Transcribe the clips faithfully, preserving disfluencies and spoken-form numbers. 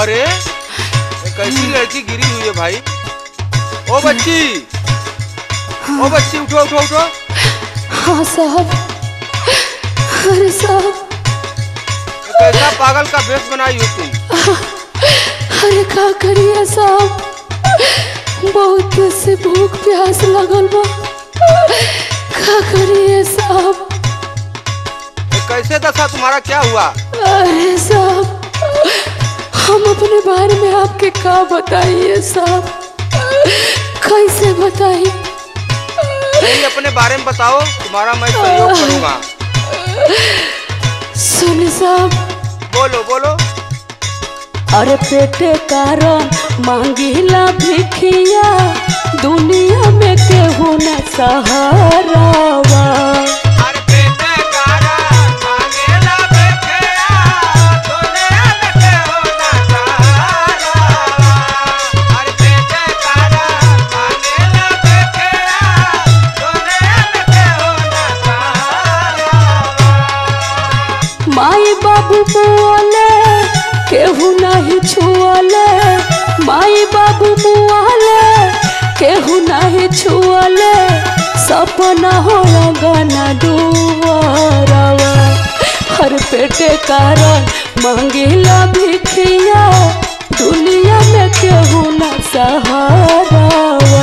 अरे एक कैसी लड़की गिरी हुई है भाई। ओ बच्ची, ओ बच्ची उठो उठो उठो। हाँ साहब। अरे साहब कैसा पागल का भेष बनाई हो तुम? अरे क्या करिए साहब, बहुत से भूख प्यास लगल बा, क्या करिए साहब। कैसे दशा तुम्हारा क्या हुआ? अरे साहब हम अपने बारे में आपके क्या बताइए साहब, कैसे बताइए? नहीं अपने बारे में बताओ, तुम्हारा मैं सहयोग करूँगा। सुन साहब। बोलो बोलो। अरे पेटे कारण मांगीला भिखिया, दुनिया में केहू न सहारावा। अरे पेटे कारण मांगीला भिखिया, दुनिया में केहू न सहारावा। अरे पेटे कारण मांगीला भिखिया, दुनिया में केहू न सहारावा। माई बाबू बोले केहू नहीं छुअले, माई बाबू मुआले केहू नहीं छुअले, सपना हो गना दुआरवा। हर पेटे कारण मांगीला भिखिया, दुनिया में केहू न सहारावा।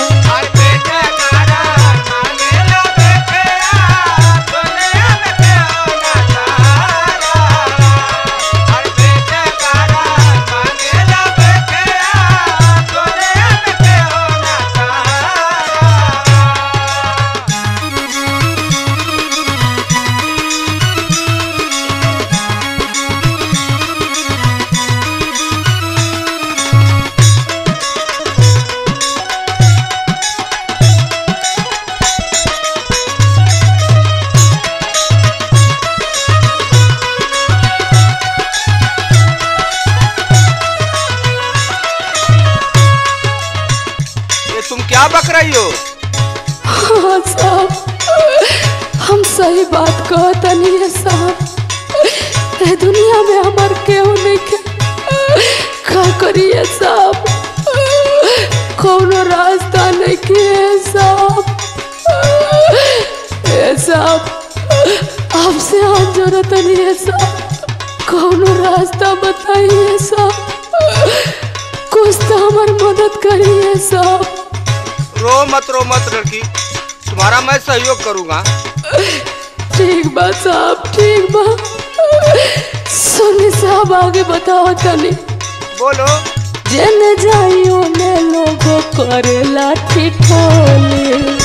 तुम क्या बक रही हो? हाँ साहब हम सही बात कहता नहीं है साहब, दुनिया में हमार केहू नहीं के, क्या करिए साहब, कोनो रास्ता नहीं किए साहब। ए साहब आपसे हाथ जोड़ता नहीं है साहब, कोनो रास्ता बताइए साहब, कुछ तो हमारी मदद करिए साहब। रो मत रो मत लड़की, तुम्हारा मैं सहयोग करूँगा। ठीक बात साहब, ठीक बात। सुनी साहब आगे बताओ तनी। बोलो। जन जाइयो ने लोगों करेला ठिठोली,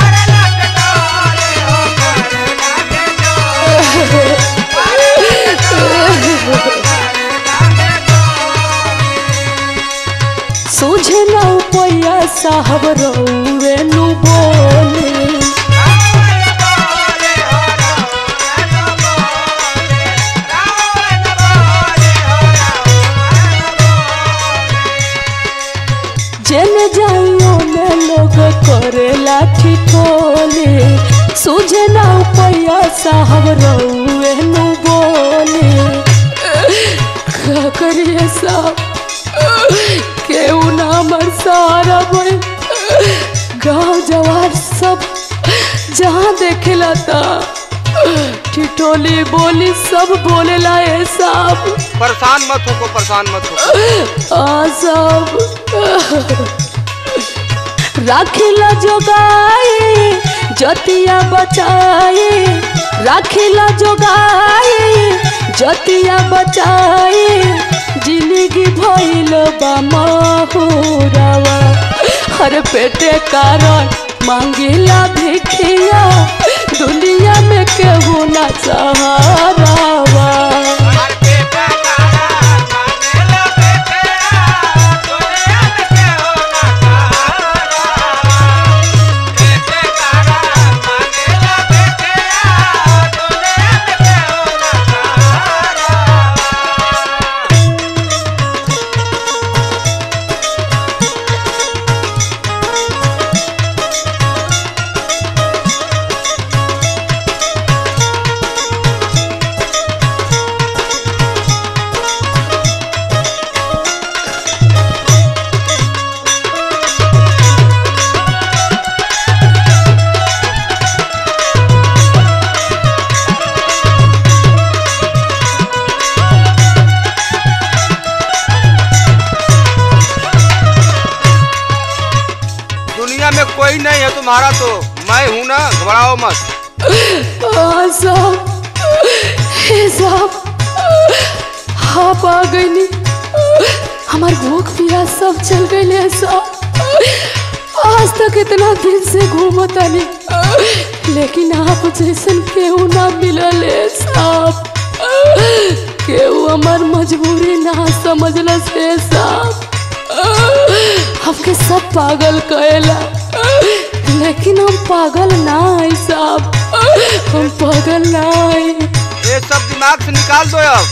सूझे ना पैया साहब रउवे नु बोले। जन जाइयो ने लोग करेला ठिठोली, सूझे ना पैया साहब रउवे नु बोले। क्या करिए साहब, केहू ना हमार सहारा बन, गाँव जवार सब जहाँ देखेला था ठिठोली बोली सब बोलेला ए साहब। परेशान मत हो, परेशान मत हो। हाँ साहब राखिला जोगाई जतिया बचाई, राखिला जोगाई जतिया बचाई, जिंदगी भइल बा महुरावा। हर पेटे कारण मांगीला भिखिया, दुनिया में केहू न सहारावा। तुम्हारा तो मैं हूँ ना, घबराओ मत। हाँ साहब, हे साहब आप आ गई, हमार भूख प्यास सब चल गई साहब। आज तक इतना दिन से घूमता नहीं, लेकिन आप जैसन केहू ना मिलल है साहब। केहू हमार मजबूरी ना समझल से साहब। हमके सब पागल कहेला, लेकिन हम पागल ना है साहब, हम पागल ना है। ये सब दिमाग से निकाल दो अब।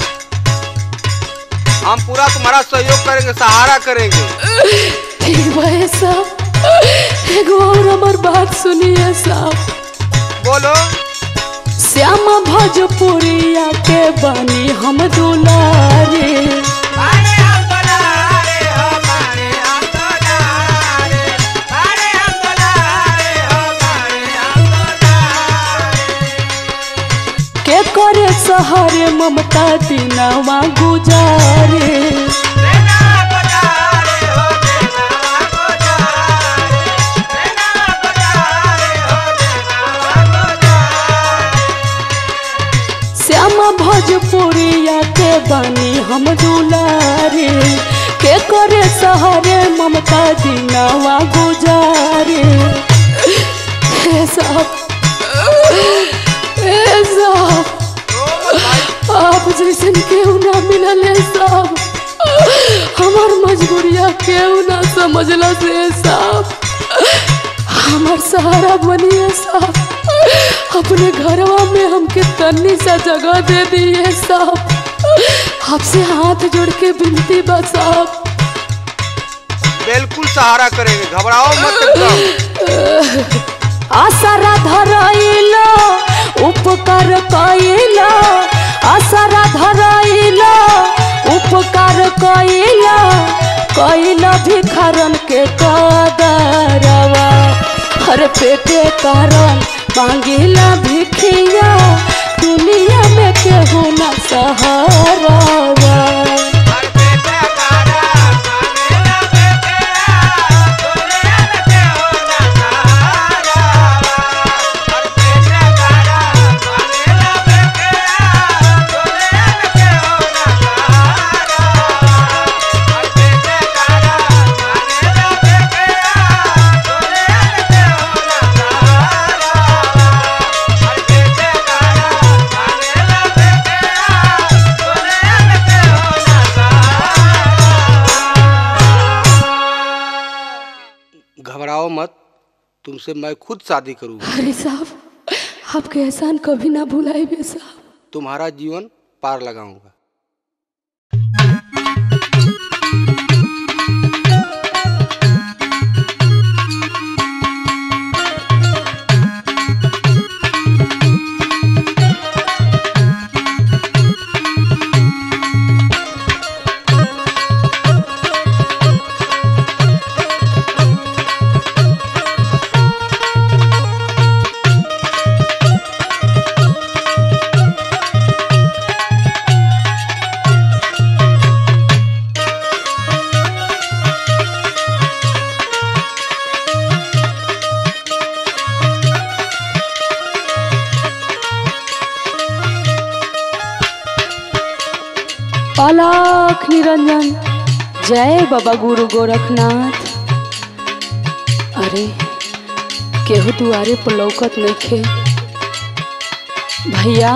हम पूरा तुम्हारा सहयोग करेंगे, सहारा करेंगे। ठीक है साहब, एगो और हमार बात सुनिए साहब। बोलो। श्यामा भोजपुरिया के बानी हम दुलारे, के करे सहारे ममता दिनवा गुजारे। श्यामा भोजपुरिया के बानी हम दुलारे, के करे सहारे ममता दिनवा गुजारे। हे साहब, हे साहब, आप जैसन केहू ना मिलल है साहब। हमार मजबूरिया केहू ना समझला से साहब। हमार सहारा बनिए साहब, अपने घरवा में हमके तन्नी सा जगह दे दिए साहब। आपसे हाथ जोड़ के विनती बा साहब। बिल्कुल सहारा करेंगे, घबराओ मत एकदम। आसरा धराइला उपकार कइला, आसरा धराइला उपकार कइला, कइला भिखारन के कदरवा। हर पेटे कारण मांगिला भिखिया, दुनिया में केहू ना सहारा। घबराओ मत, तुमसे मैं खुद शादी करूंगा। अरे साहब, आपके एहसान कभी ना भुलाइबे साहब। तुम्हारा जीवन पार लगाऊंगा। अलख निरंजन, जय बाबा गुरु गोरखनाथ। अरे केहू दुआरे पर लौकत नइखे भैया।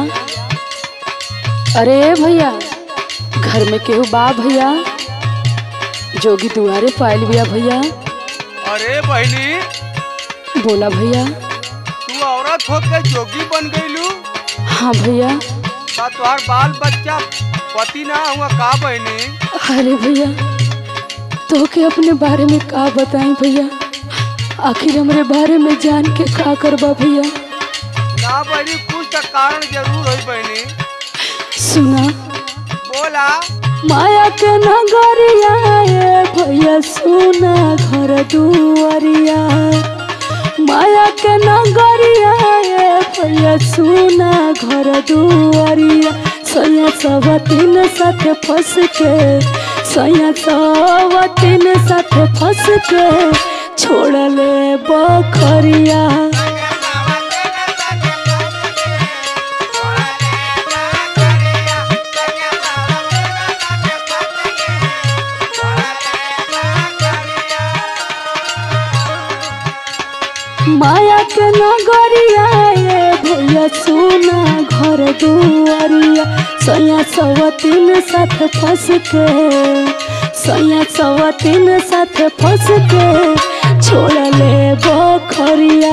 अरे भैया, घर में केहू बा भैया? जोगी दुआरे पायल बिया भैया। अरे बहनी, बोला भैया। तू औरत होके जोगी बन गईलू? हाँ भैया। का तुम्हार बाल बच्चा पति ना हुआ का बहनी? अरे भैया, तो के अपने बारे में का बताएं भैया? आखिर हमारे बारे में जान के का करबा भैया? ना बहनी, कुछ तो कारण जरूर होई बहनी। सुना। बोला। माया के नगरिया ये भैया, सुना घर दुआरिया। माया के नगरिया ये भैया, सुना घर दुआरिया। सैया सवतीन साथ फंस के, सैया सवतीन साथ फंस के, छोड़ले बखरिया। माया के नगरिया ये भैया सुना घर दुआरिया। सैया सवतीन साथ फंस के सैया सवतीन साथ फंस के छोड़ले बखरिया।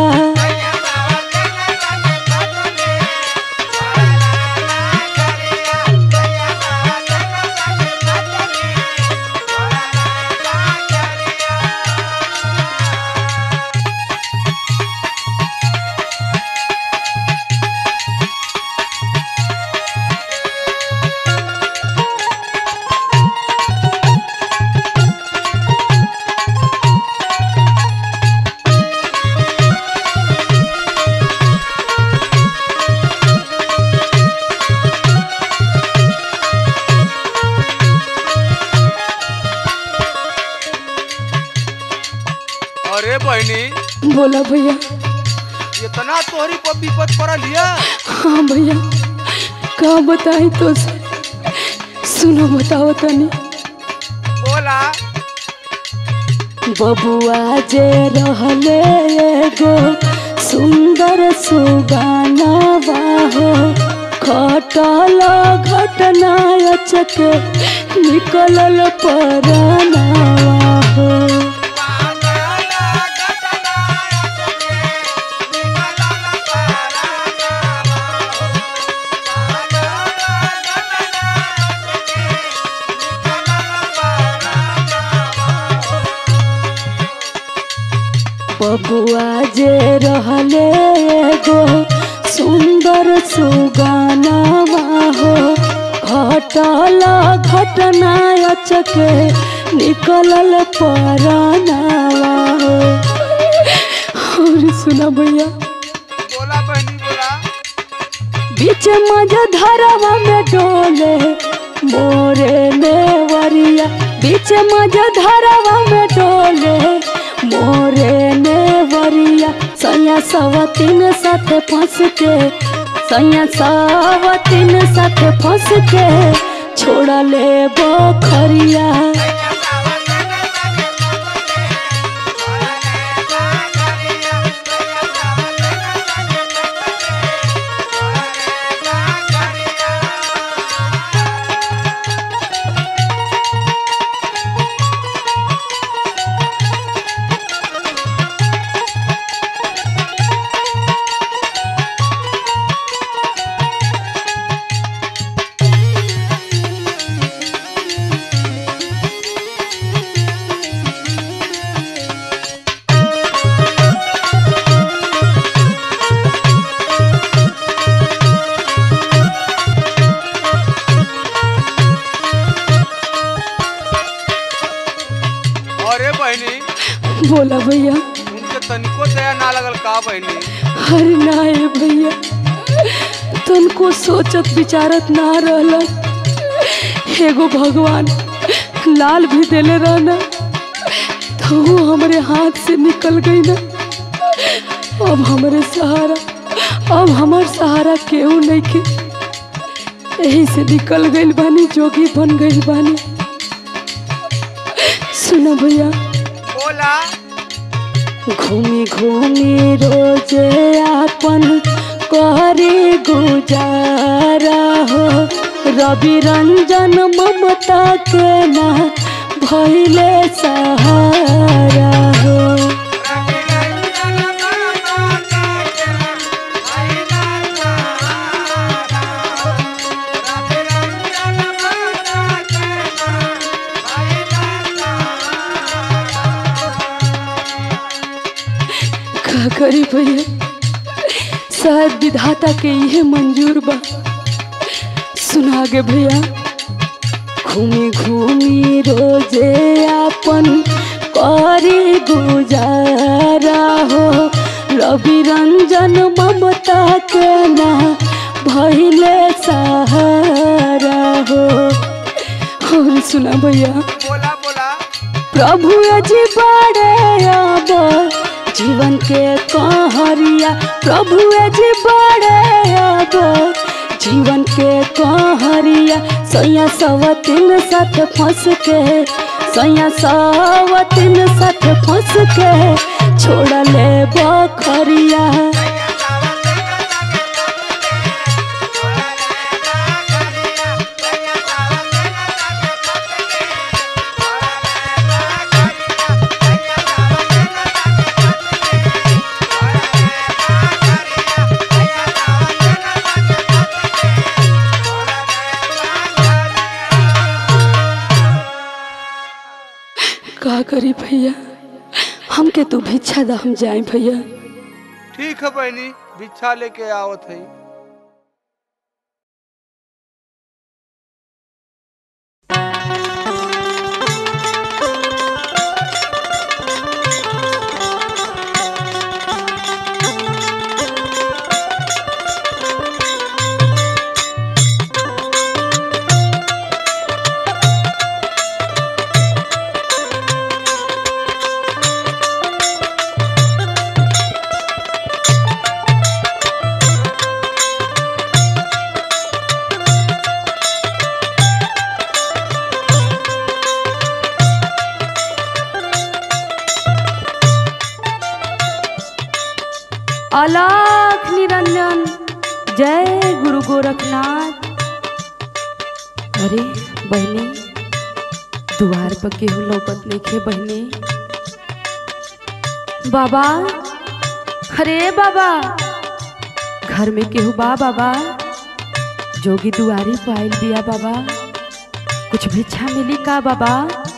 अरे बहनी बोला भैया। इतना तोहरी पर विपद पड़ा लिया। हाँ भैया का बताई तो सुनो बताओ तनी। बोला। बबुआ जे रहले एगो सुंदर सुगाना बाहो। खटल घटना अचके निकलल परानावा हो। बबुआ जे रहले एगो सुंदर सुगानावा हो। घटल घटना अचके निकलल परानावा हो। और सुना भैया। बोला बहनी बोला। बीच मझधारवा में डोले मोरे नेवरिया। बीच मझधारवा में डोले मोरे नेवरिया। सैया सवतीन साथ फंस के सैया सवतीन साथ फंस के छोड़ले बखरिया। अरे बहनी बोला भैया। उनके तनिको दया ना लगल का बहनी। अरे ना है भैया तुमको सोचत विचारत ना रहल। एगो भगवान लाल भी देले रहना तो वो हमारे हाथ से निकल गई ना। अब हमारे सहारा अब हमार सहारा केहू नहीं के। यही से निकल गई बानी जोगी बन गई बानी। सुनो भैया। बोला। घूमी घूमी रोजे आपन करे गुजारा हो। रवि रंजन ममता के ना भइले सहारा हो। का करी भैया शायद विधाता के ये मंजूर बा। सुना गे भैया। घूमी घूमी रोजे आपन करी गुजारा हो। रवि रंजन ममता के ना भइले सहारा हो। और सुना भैया। बोला बोला। प्रभु जी बड़े अब जीवन के कहरिया, प्रभु जी बड़े अब जीवन के कहरिया। सैया सवतिन साथ फंस के, सैया सवतिन साथ फंस के छोड़ ले बखरिया। का करी भैया, हमके तू भिक्षा दा, हम जाए भैया। ठीक है बहनी, भिक्षा लेके आवत है। अलख निरंजन, जय गुरु गोरखनाथ। अरे बहनी, द्वार पर केहू लौकत नइखे बहनी। बाबा, अरे बाबा, घर में केहू बा बाबा? जोगी दुआरी पर आइल बिया बाबा, कुछ भिक्षा मिली का बाबा?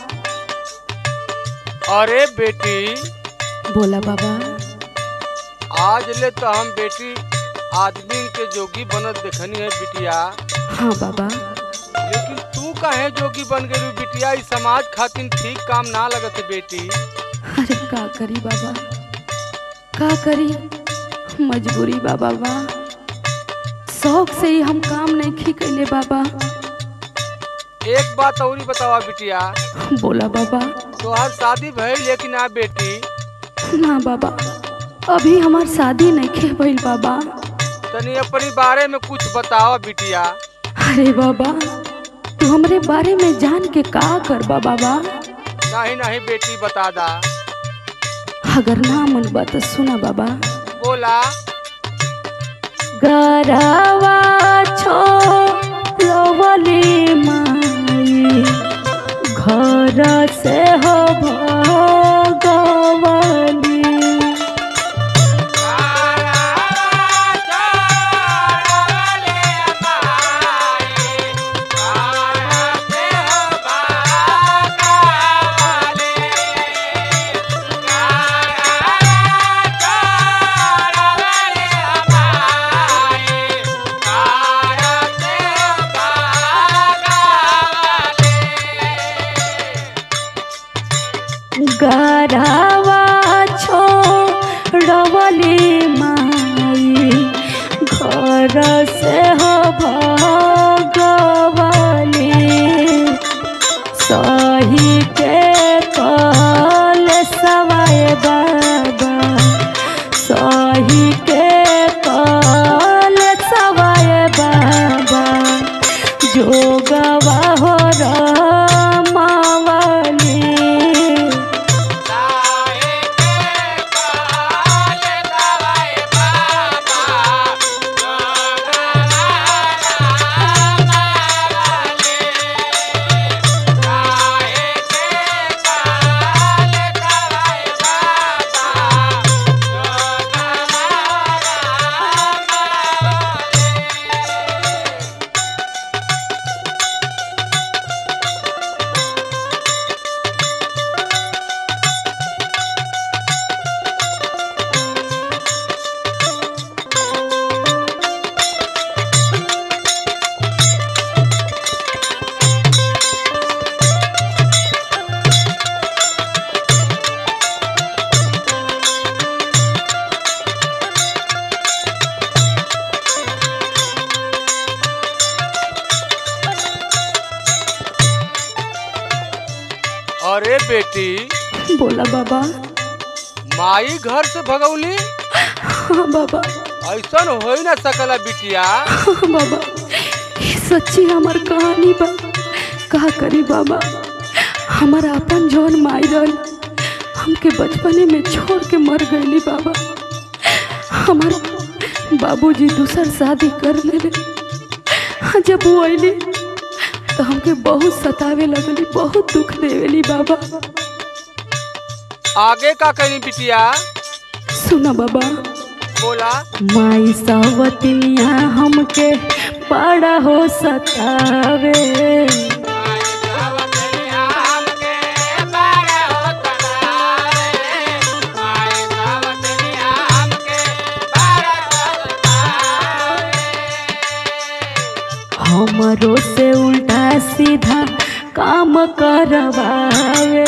अरे बेटी, बोला बाबा। आज ले तो हम बेटी आदमी के जोगी बनत देखनी है बिटिया। हाँ बाबा। लेकिन तू काहे जोगी बन गई बिटिया? इस समाज खातिर ठीक काम ना लगत है बेटी। अरे का करी बाबा, का करी, मजबूरी बा बाबा। शौक से ही हम काम नहीं खी कैले बाबा। एक बात और बतावा बिटिया। बोला बाबा। तोहार शादी भइल लेकिन ना बेटी? ना बाबा, अभी हमार शादी नहीं खे भइल बाबा। तनी अपनी बारे में कुछ बताओ बिटिया। अरे बाबा, तू हमरे बारे में जान के का करबा बाबा? नहीं नहीं बेटी, बता दा। अगर ना मन बात सुना बाबा। बोला। गरवा छोड़वली माई, घर से हो भगवली। गरवा छोड़वली माई, घर से हो भगवली। सही के कल सवाए बाबा, सही के कल सवाए बाबा। जोगवा हो रमावली। अरे बेटी बोला बाबा। माई घर से भगौली? हाँ बाबा। ऐसा हो ही ना सकला बिटिया। हाँ बाबा, ये सच्ची हमार कहानी बा। का करी बाबा, हमारा अपन जौन माई रही हमके बचपने में छोड़ के मर गईली बाबा। हमार बाबूजी दूसर शादी कर ले। जब वो अली तो हमके बहुत सतावे लगली, बहुत दुख देवेली बाबा। आगे का कहीं बिटिया? सुना बाबा। बोला। माई सावतिनिया हमके बड़ा हो सतावे, हमरो से उल्टा सीधा काम करवावे।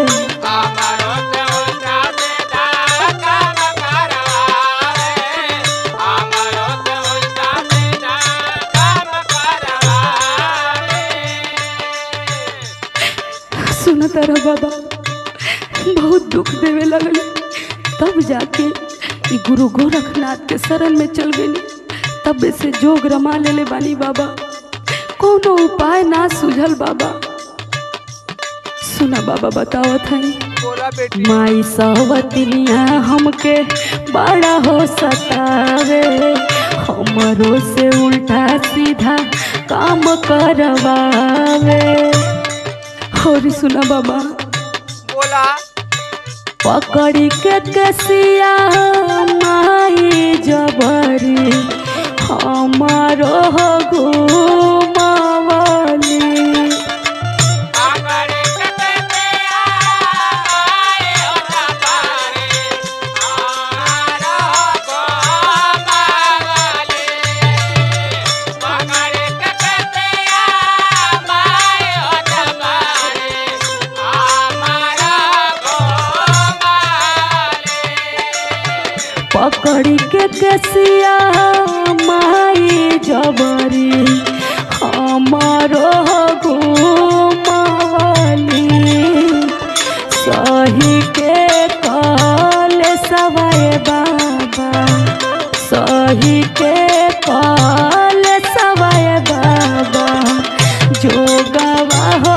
सुना तारा बाबा, बहुत दुख देवे लगल। तब जाके ई गुरु गोरखनाथ के शरण में चल गई। तब से जोग रमा ले ले बानी बाबा, कोनो उपाय ना सुझल बाबा। सुना बाबा, बतावत है। बोला बेटी। माई सावतिनिया हमके बड़ा हो सतावे, हमरो से उल्टा सीधा काम करवावे। और सुना बाबा। बोला। पकड़ी के कसिया माई जबरी हमारो घुमावली, पकड़ी के कसिया माई जबरी हमारो घुमावली। सही के कल सवाए बाबा, सही के कल सवाए बाबा, जो गवाह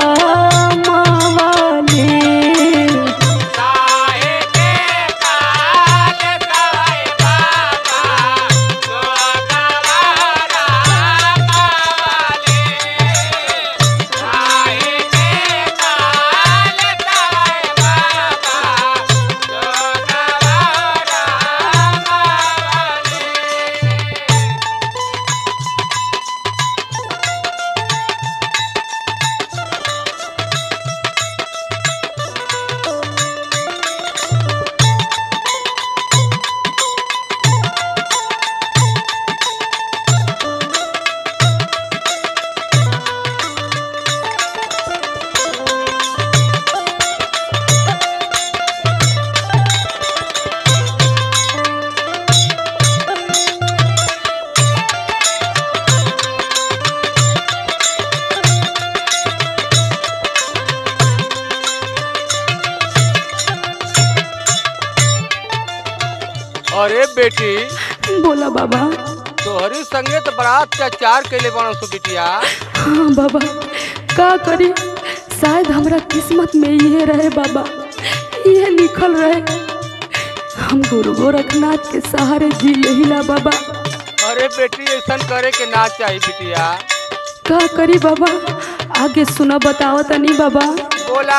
अरे बेटी। बोला बाबा। तोहरी संगे तो बड़ा अत्याचार कैले बनो सो बिटिया। हाँ बाबा, का करी, शायद हमरा किस्मत में ये रहे बाबा, ये लिखल रहे। हम गुरु गोरखनाथ के सहारे जी लेहिला बाबा। अरे बेटी, ऐसा करे के ना चाहिए बिटिया। का करी बाबा, आगे सुना, बताओ तनी बाबा। बोला।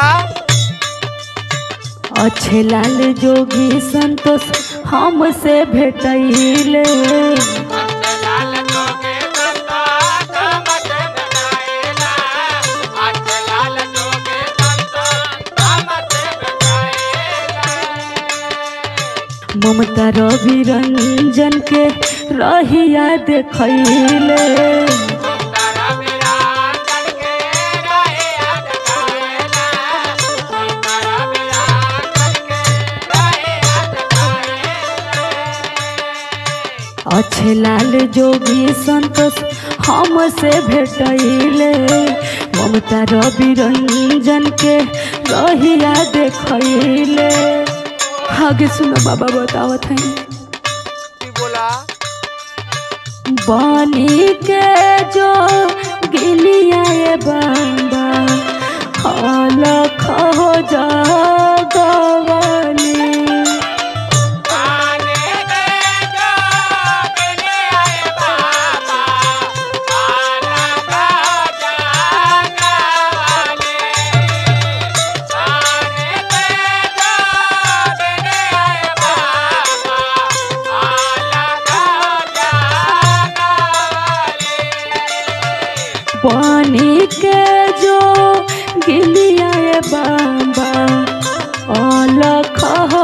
अच्छे लाल जोगी संतोष हमसे भेटैले, ममता रवि रंजन के रहिया देखैले। अच्छे लाल जोगी संतोष हमसे भेटैले ममता रवि रंजन के रहिया देखैले। आगे सुनो बाबा बतावत हैं। बोला बनी के जो गिलिया बाबा अलख हो जगवानी। पानी के जो गिलिया बाबा अलख हो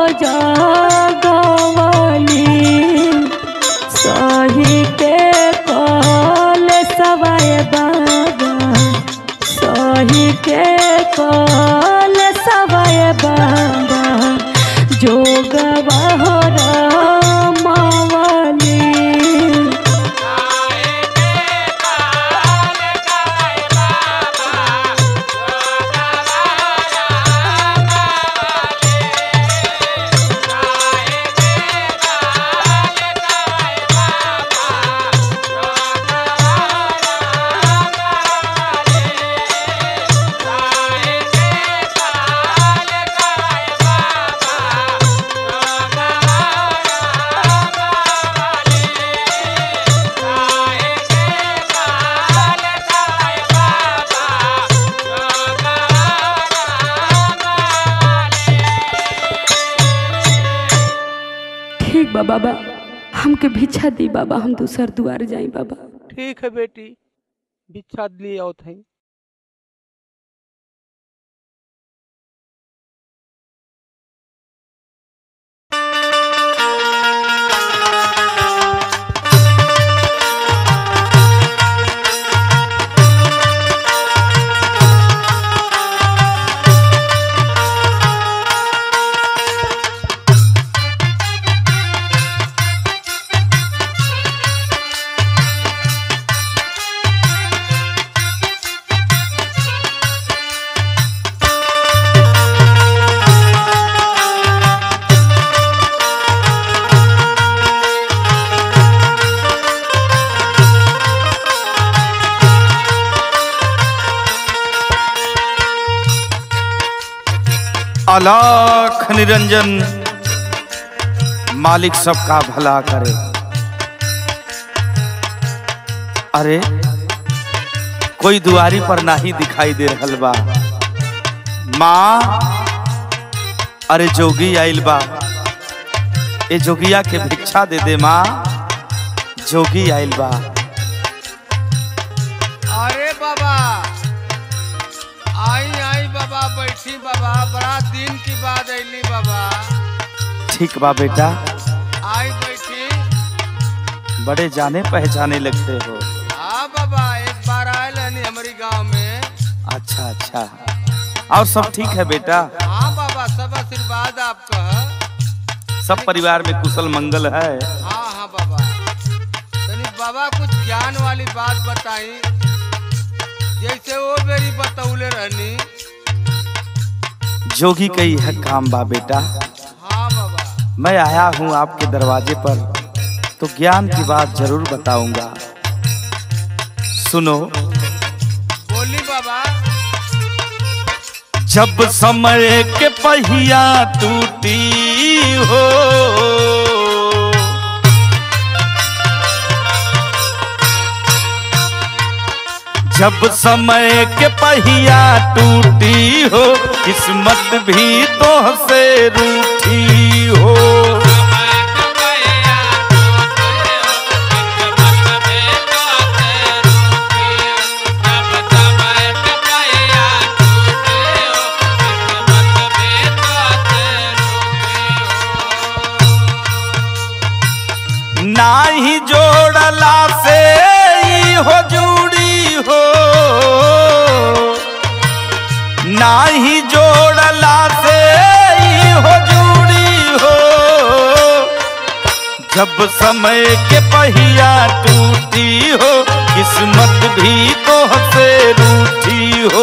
जगवानी। सही के कल सवाए बाबा सही के कल सवाए बाबा जोगवा हो रमावली। ठीक बा बाबा हमके भिक्षा दी बाबा, हम दूसर दुआर जाई बाबा। ठीक है बेटी, भिक्षा लिए आओ थे। अलख निरंजन मालिक सबका भला करे। अरे कोई दुआरी पर नाही दिखाई दे रहल बा। माँ अरे जोगी आइल बा, ए जोगिया के भिक्षा दे दे माँ, जोगी आइल बा। अरे बाबा आई आई बाबा, बैठी बाबा, बड़ा दिन की बात आईली बाबा। ठीक बा बेटा, आई बैठी। बड़े जाने पहचाने लगते हो। हाँ बाबा, एक बार आए रहनी हमारी गांव में। अच्छा अच्छा, और सब ठीक है बेटा? हाँ बाबा, सब आशीर्वाद आपका। सब परिवार में कुशल मंगल है? हाँ हाँ बाबा। तनी बाबा कुछ ज्ञान वाली बात बताई, जैसे वो मेरी बतौले रहनी। जोगी कई है काम बा बेटा। हाँ बाबा। मैं आया हूँ आपके दरवाजे पर, तो ज्ञान की बात जरूर बताऊंगा। सुनो। बोली बाबा। जब समय के पहिया टूटी हो, जब समय के पहिया टूटी हो, किस्मत भी तो से रूठी हो। नाही जोड़ला से हो जुड़ी हो, नाही जोड़ला से हो जुड़ी हो। जब समय के पहिया टूटी हो, किस्मत भी तो से रूठी हो।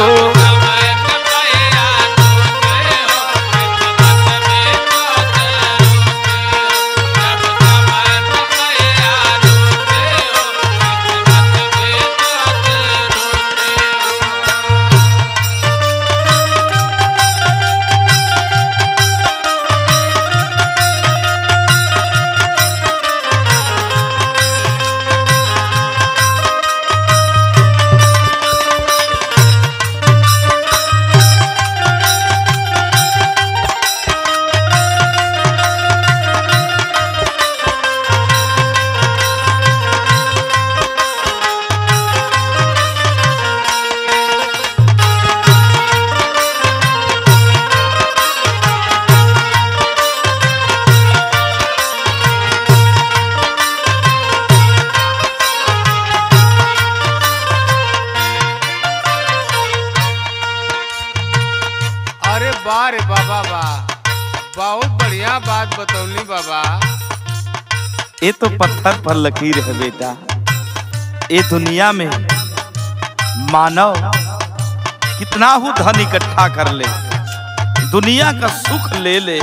वाह रे बाबा वाह, बहुत बढ़िया बात बतौली बाबा। ये तो पत्थर पर लकीर है बेटा। ये दुनिया में मानव कितना ही धन इकट्ठा कर ले, दुनिया का सुख ले ले,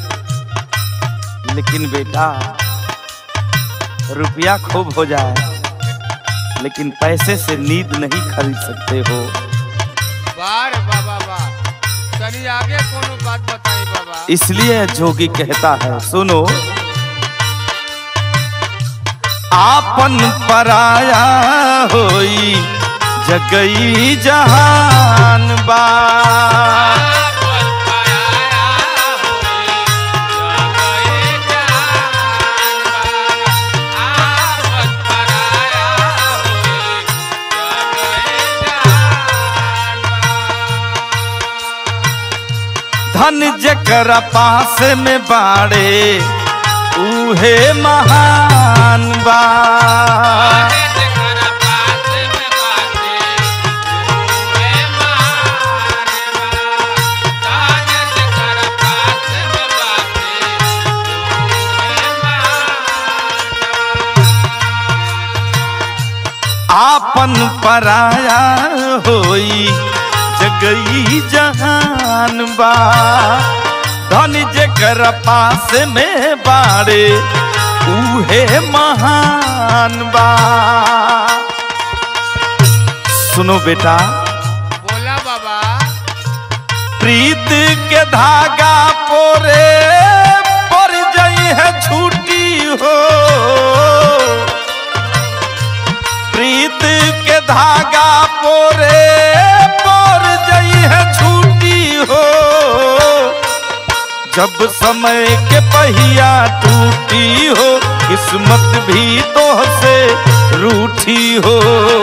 लेकिन बेटा रुपया खूब हो जाए लेकिन पैसे से नींद नहीं खरीद सकते हो। वाह रे बाबा वाह, चलिए आगे कोनो बात बताइए बाबा। इसलिए जोगी कहता है, सुनो, आपन पराया होई जगई जहान बा। धन जकरा पास में बाड़े उहे महान बा। आपन पराया होई जगई जहान बा। धन जेकर पास में बाड़े उहे महान बा। सुनो बेटा, बोला बाबा। प्रीत के धागा पोरे पर जाई है छूटी हो। प्रीत के धागा पोरे जब समय के पहिया टूटी हो, किस्मत भी तो से रूठी हो।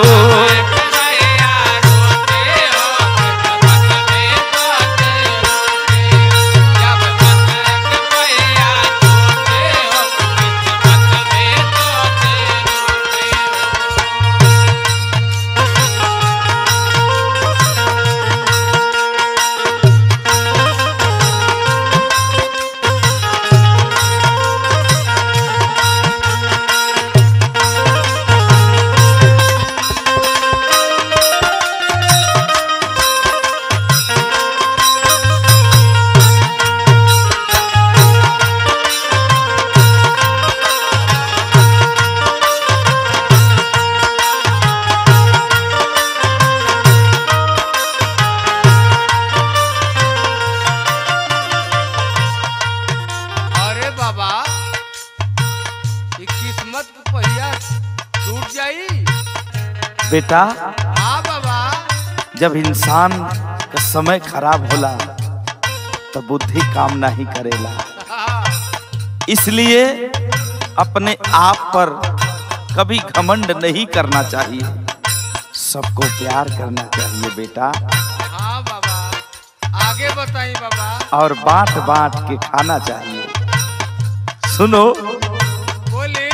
बेटा हाँ बाबा, जब इंसान का समय खराब होला तो बुद्धि काम नहीं करेला। इसलिए अपने आप पर कभी घमंड नहीं करना चाहिए, सबको प्यार करना चाहिए बेटा। हाँ बाबा, आगे बताइए बाबा। और बांट बांट के खाना चाहिए। सुनो, बोली।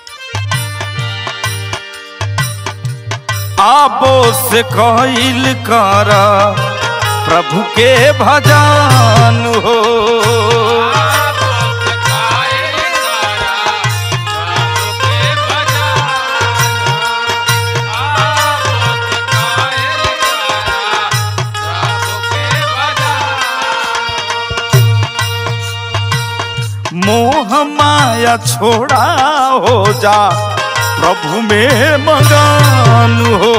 आबो से कइल कर प्रभु के भजन हो। माया छोड़ा हो जा प्रभु में मगन हो।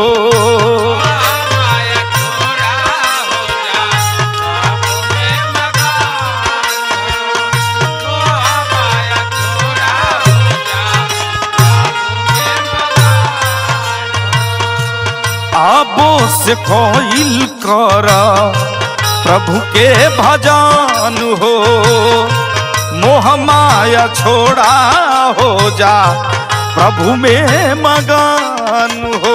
आबो से कोइल कर प्रभु के भजन हो, मोह माया छोड़ा हो जा प्रभु में मगन हो।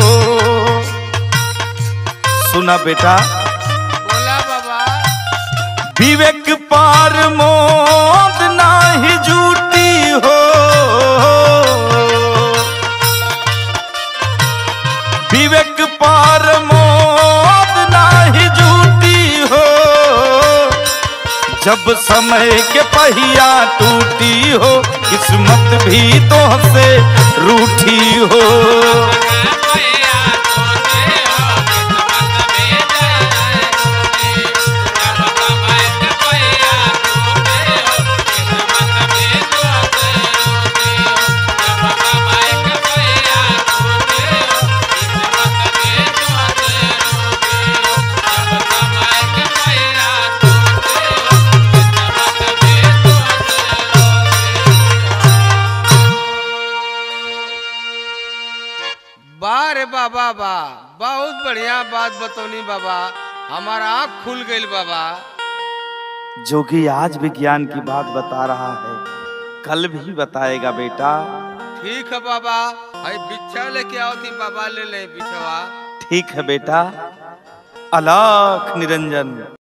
सुना बेटा, बोला बाबा। विवेक पार मोद नाही झूठी हो, विवेक पार मोद नाही झूठी हो। जब समय के पहिया टूटी हो, किस्मत भी तो से रूठी हो। वाह रे बाबा वाह, बहुत बढ़िया बात बतौनी बाबा, हमारा आँख खुल गई बाबा। जोगी आज भी ज्ञान की बात बता रहा है, कल भी बताएगा बेटा। ठीक है बाबा, भाई बिच्छा लेके आओ थी बाबा, ले ले बिछवा। ठीक है बेटा। अलख निरंजन।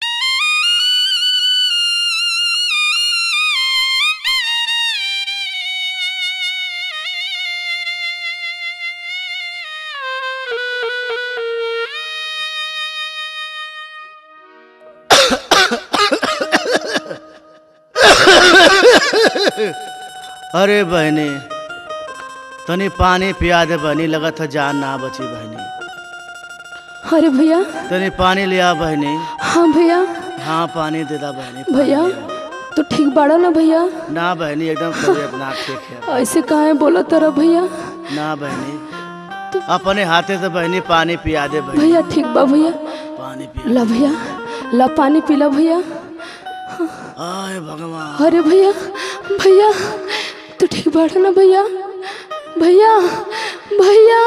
अरे बहनी तनी पानी पिया दे बहनी, लगा था जान ना बची बहनी। अरे भैया तनी पानी लिया बहनी। हाँ भैया। हाँ पानी दे दा बहनी। भैया तो ठीक बाड़ा ना भैया? ना बहनी एकदम तबीयत ना ठीक है। ऐसे काहे बोला तेरा भैया? ना बहनी तो अपने हाथे से बहनी पानी पिया दे बहनी। भैया ठीक बा भैया, पानी पिया ला भैया, ला पानी पिला भैया। आए भगवान। अरे भैया भैया तो ठीक बाड़ा ना भैया? भैया भैया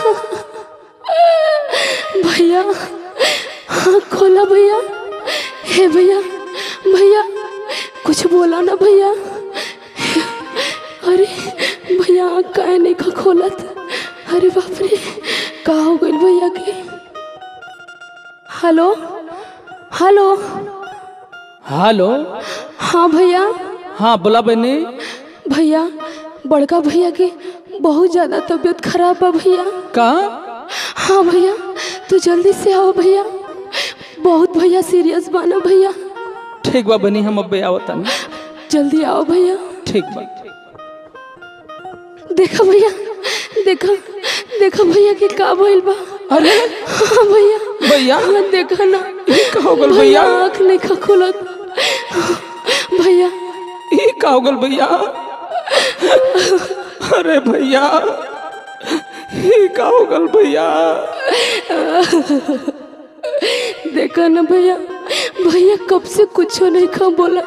भैया हाँ खोला भैया। हे भैया भैया कुछ बोला ना भैया? अरे भैया आँख काहे नहीं खा खोला था? अरे बाप रे का हो गई भैया के? Hello hello hello. हाँ भैया। हाँ बोला बहनी। भैया बड़का भैया की बहुत ज्यादा तबीयत खराब है भैया। का? हाँ भैया तू जल्दी से आओ भैया, बहुत भैया सीरियस बना भैया। ठीक बा बनी, हम अबे आवत नहीं। जल्दी आओ भैया। ठीक बा। देखा भैया, देखा देखा भैया की का भइल बा? अरे हाँ भैया भैया हाँ देखा ना का हो गल भैया? आँख नहीं खा खुलत भैया। ये का हो गल भैया? अरे भैया ये का हो गल भैया? देखा ना भैया, भैया कब से कुछ नहीं खा बोला।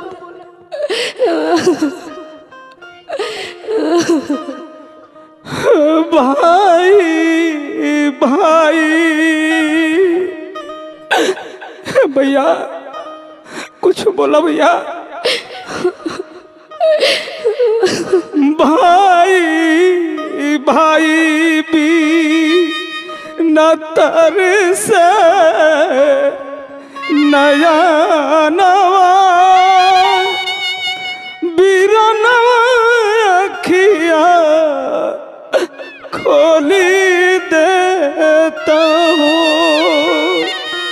भाई भाई भैया कुछ बोला भैया? भाई भाई भी न तरसे नया नवा बीरनवा अखिया खोली देता हूँ।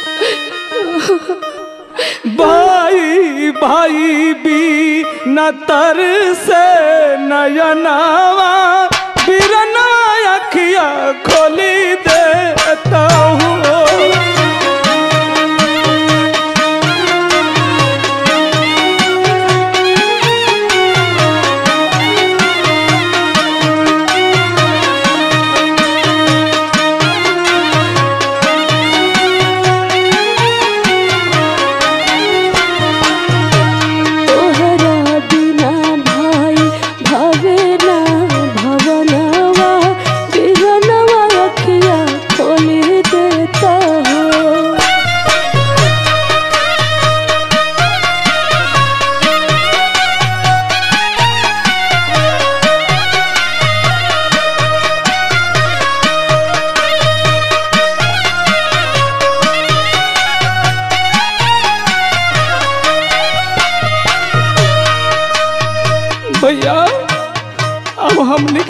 भाई भाई भी न तरसे नयनावा बीरना अखिया खोली देता हूँ।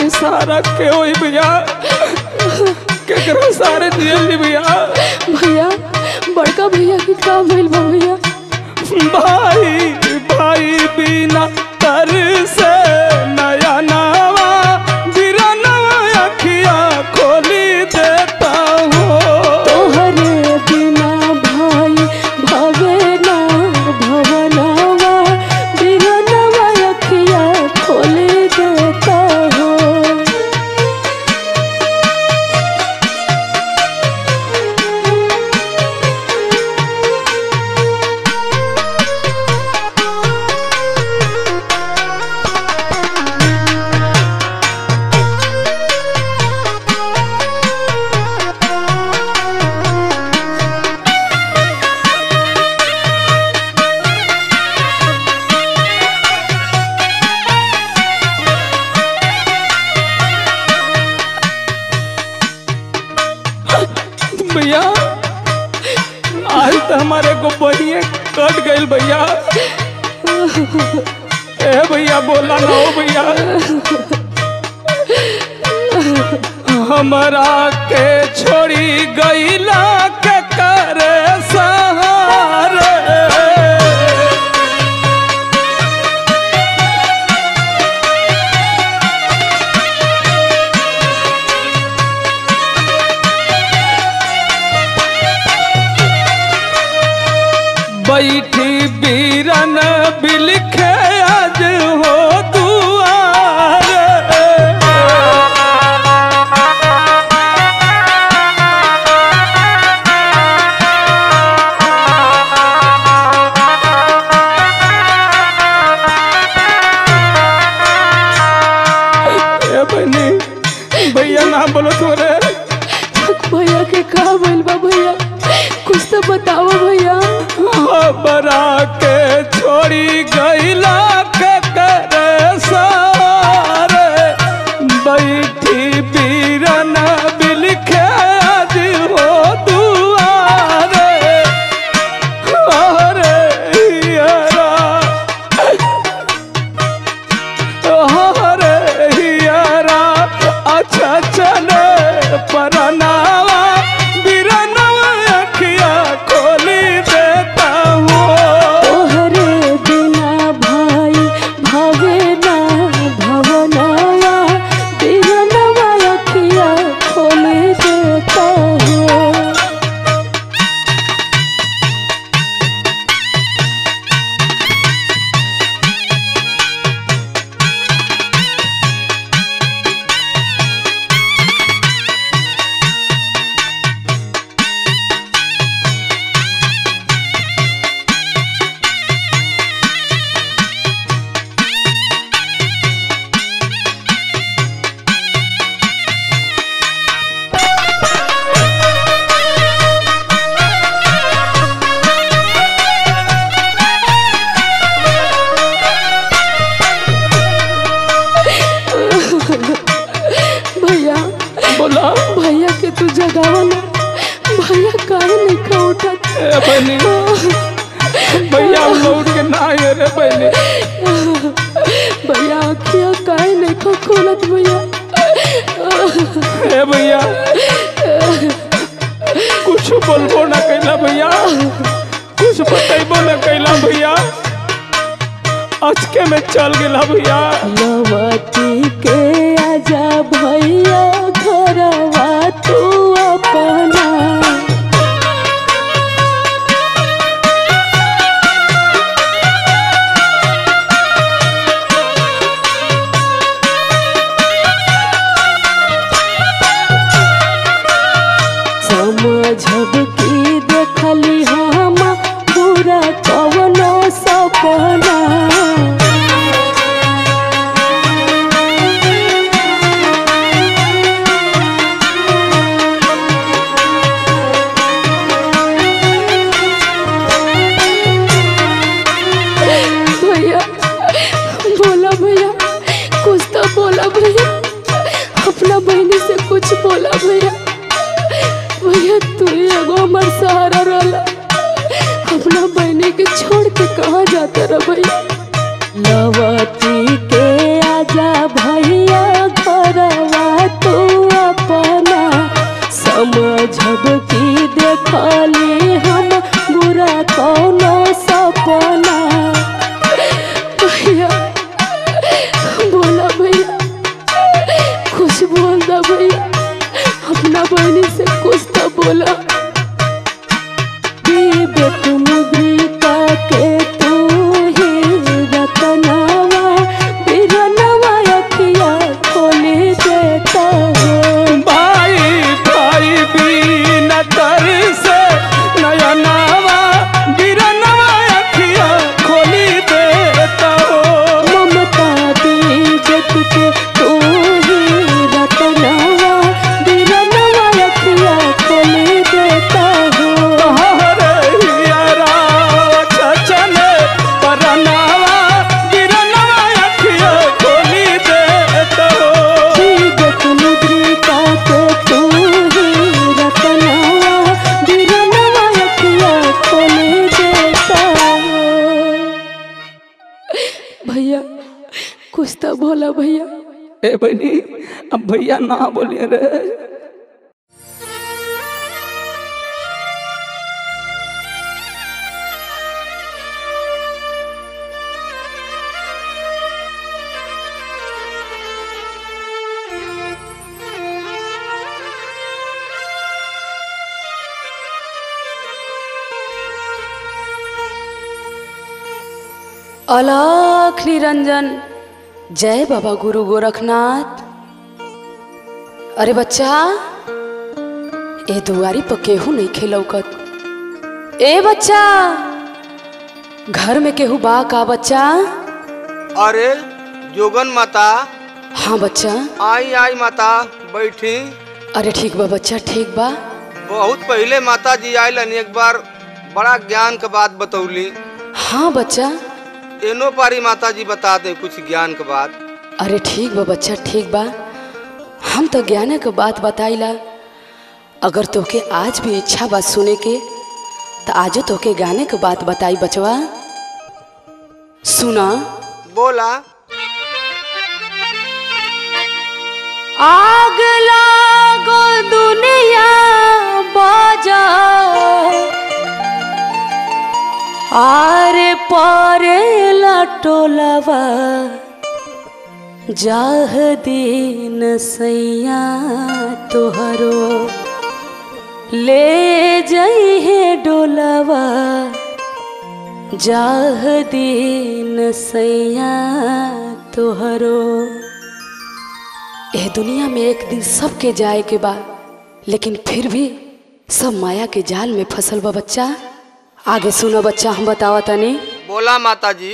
सहारा के होई भैया केकरो सहारे जियली भैया। भैया बड़का भैया की का भइल बा भैया? भाई भाई बिना तर से नया नवा बिरनवा अखिया खोली देता हूँ। तोहरे बिना भाई भवे ना भवनवा बिरनवा अखिया खोली देता हूँ। भैया आज तो हमारे को बहिए कट गई भैया। ए भैया बोला ना हो भैया। हमरा के छोड़ी गईला के करे सहारे। बैठी बीरन बिलखे आज हो दुआर। ए बनी भैया ना बोलो थोड़े। भैया के का भइल बा भैया? कुछ तो बताओ भैया। हमरा के छोड़ी गईला के करे सारे। बैठी बीरन बिलखे आज हो दुआरे। अरे हियरा अरे हियरा अच्छा चले परनावा बिरनवा अखिया खोली देता हूँ। तोहरे बिना भाई भवे ना भवनवा बिरनवा अखिया खोली देता हूँ। भैया बोला भैया के तू जगावा ना। भैया काहे नहीं खा उठत? ए बनी भैया लौट के ना आए रे बनी। भैया अखिया काहे नहीं खा खोलत भैया? ए भैया कुछ बोलबो ना कैला भैया। कुछ बतैबो ना कैला भैया। अचके में चल गेला भैया। लवती के आजा भैया घरवा तू अपना। समझब की देखली हम बुरा कवनो सपना। भैया बोला भैया, कुछ तो बोला भैया। अपना बहनी से कुछ बोला भैया। भैया तू एगो हमार सहारा रहला। अपना बहनी के छोड़ के कहाँ जाता रहा भैया? लवती के आजा भैया घर की देखली हम बुरा कौनो सपना। भैया बोला भैया, कुछ बोल दो भैया, अपना बहनी से कुछ तो बोला। विवेक मुद्रिका के तू ही रतनवा बिरनवा अखिया खोली देता हो। भाई भाई बिना तर से नयनवा बिरनवा अखिया खोली देता हो। ममता विवेक के तू ही रतनवा बिरनवा अखिया खोली देता हो। भैया कुछ तो बोला भैया। ए बहनी अब भैया ना बोलिए रे। अलख निरंजन जय बाबा गुरु गोरखनाथ। अरे बच्चा, ए दुआरी पर केहू नहीं खेलौकत। ए बच्चा, घर में केहू बा का बच्चा? अरे जोगन माता। हाँ बच्चा। आई आई माता बैठी। अरे ठीक बा बच्चा, ठीक बा। बहुत पहले माता जी आइलन, एक बार बड़ा ज्ञान के बात बतौली। हाँ बच्चा। एनो पारी माता जी बता दे कुछ ज्ञान के बात। अरे ठीक बा बच्चा, ठीक बा। हम तो ज्ञान के बात बताइला। अगर तोके आज भी इच्छा बा सुने के तो आजो तोके गाने के बात बताई बचवा। सुना। बोला। आग लागो दुनिया बाजा आरे पारे लटोलवा जाह दीन सैया तोहरो ले जई है डोलवा जाह दीन सैया तोहरो। यह दुनिया में एक दिन सबके जाए के बा, लेकिन फिर भी सब माया के जाल में फसल बा बच्चा। आगे सुनो बच्चा, हम बतावा तनी। बोला माता जी।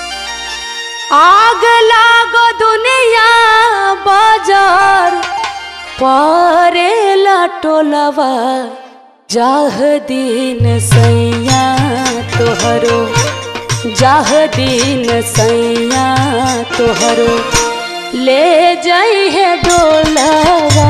आग लागो दुनिया बाजार पारे लटोलवा जाह दीन सैया तोहरो जाह दीन सैया तोहरो ले जाई है डोलवा।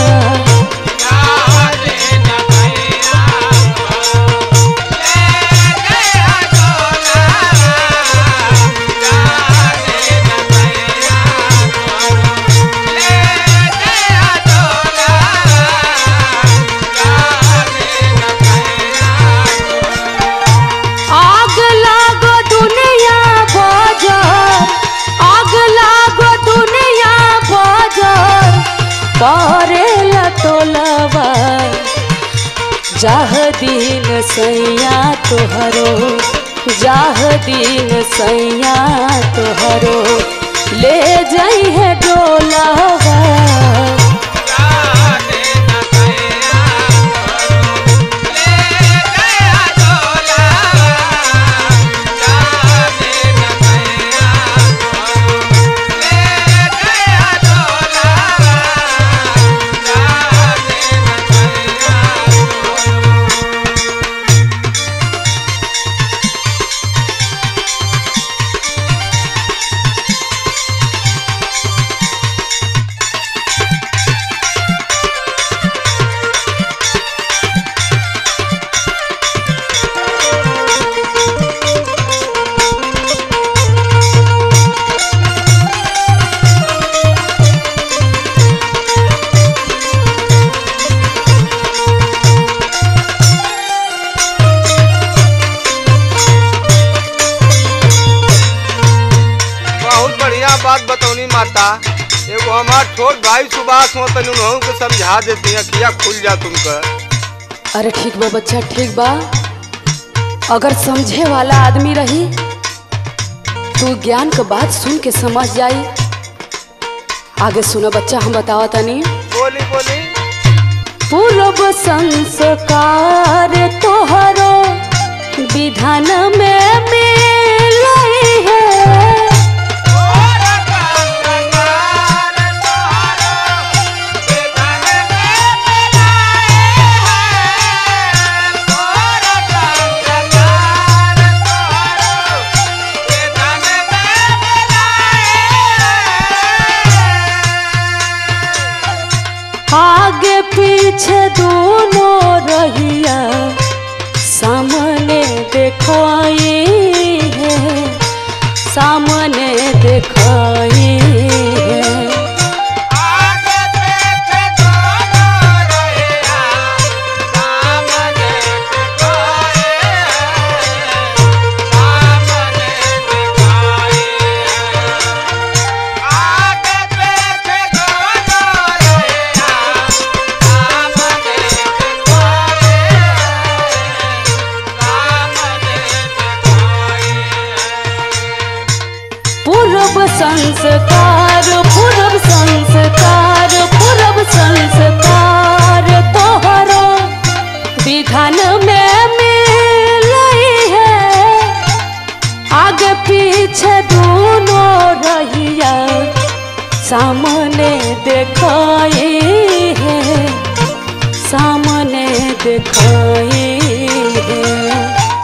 पारे लटोलवा जाह दीन सैया तोहरो जाह दीन सैया तोहरो ले जाई है डोलवा। भाई सुभाष हो तनु नहु के समझा देती हैं किया खुल जा तुमका। अरे ठीक बा बच्चा, ठीक बा। अगर समझे वाला आदमी रही तू ज्ञान के बात सुन के समझ जाई। आगे सुनो बच्चा, हम बतावा तनी। बोली बोली। पूर्व संस्कार तोहरो विधान में मिलई है। आगे पीछे दोनों रहिया सामने दिखाई है, सामने दिखाई है। आगे पीछे दोनों रहिया सामने दिखाई है, सामने दिखाई है। आगे पीछे दोनों रहिया सामने दिखाई है। पूर्व संस्कार पूर्व संस्कार पूर्व संस्कार तोहरो विधान में मिलई है। आगे पीछे दोनों रहिया सामने दिखाई है, सामने दिखाई है।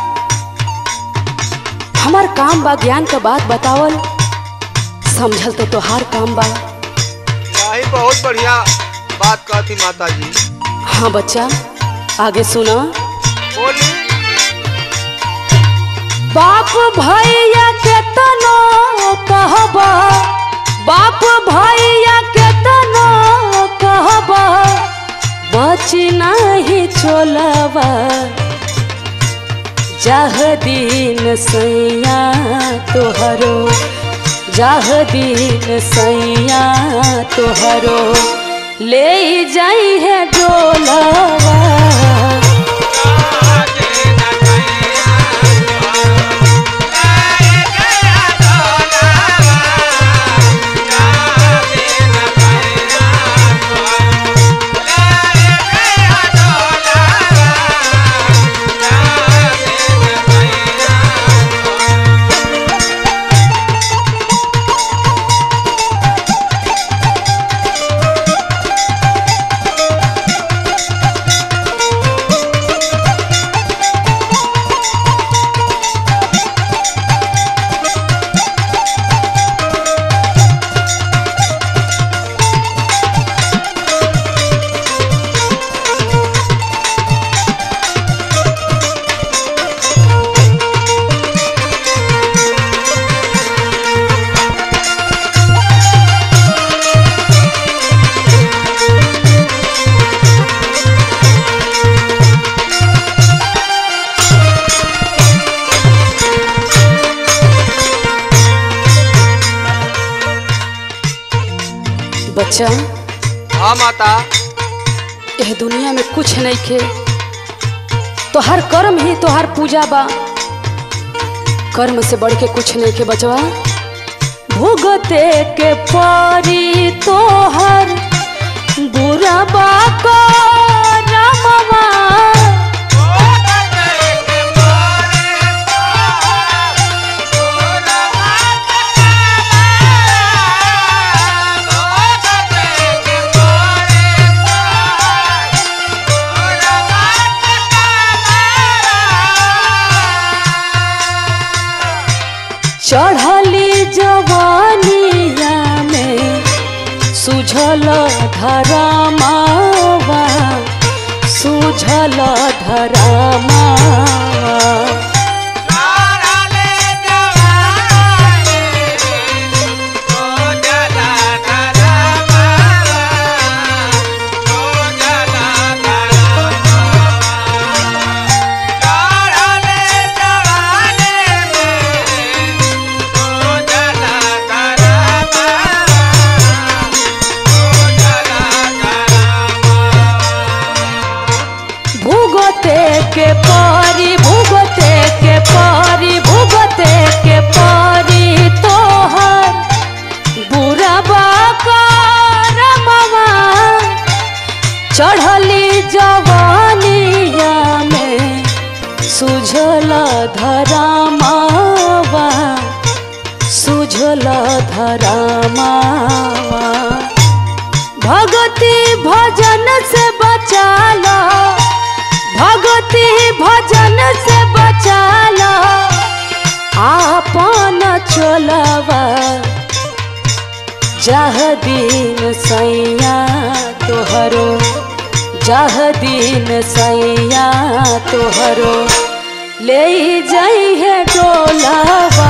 हमार काम बा ज्ञान का बात बतावल, समझल तो तोहार काम बा। नहीं बहुत बढ़िया बात कहती माता जी। हाँ बच्चा, आगे सुना। बोली। बाप भैया के तनो कहबा, बाप भैया के तनो कहबा, बची नहीं चोलवा। जाह दिन सैया तोहरो, जाह दिन सैया तोहरो, ले जाई है डोलवा। बच्चा। हाँ माता। यह दुनिया में कुछ नहीं खे, तो हर कर्म ही तो हर पूजा बा। कर्म से बढ़ के कुछ नहीं खे बचवा। भुगते के पारी तो हर बुरा बा को रामवा। चढ़ली जवानिया में सुझल धरामावा, सुझल धरामावा। Oh भुगते के पारी भुगते के पारी भुगते के पारी तोहर बुरा बाकारमवा चढ़ली जवानिया में सुझल धरामावा सुझल धरामावा भगति भजन से बचाला भगति भजन से बचाला आपन चलवा जह दिन सैया तोहरो जह दिन सैया तोहरो ले जाई है डोलावा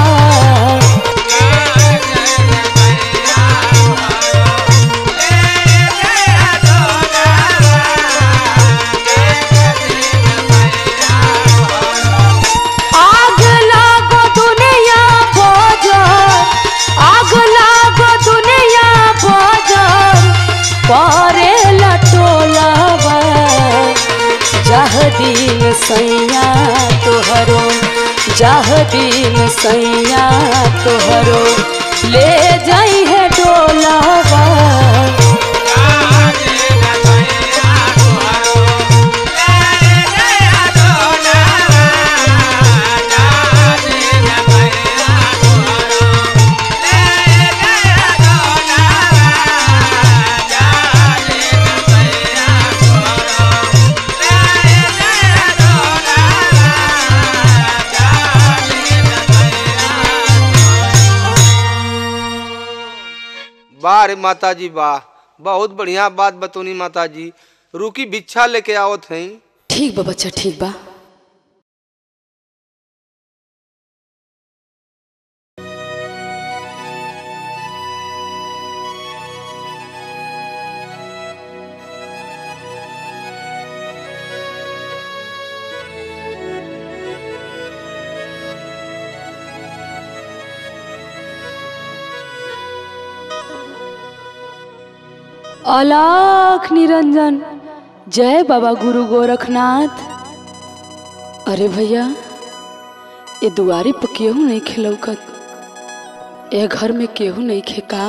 जह दिन सैया तोहरो जह दिन सैया तोहरो ले जाई है डोलावा वाह रे माता जी वाह, बहुत बढ़िया बात बतौनी माता जी। रुकी भिक्षा लेके आवत हैं। ठीक बा बच्चा ठीक बा। अलाख निरंजन जय बाबा गुरु गोरखनाथ। अरे भैया ये दुआरी पर केहू नहीं खिलौकत, ये घर में केहू नहीं खेका।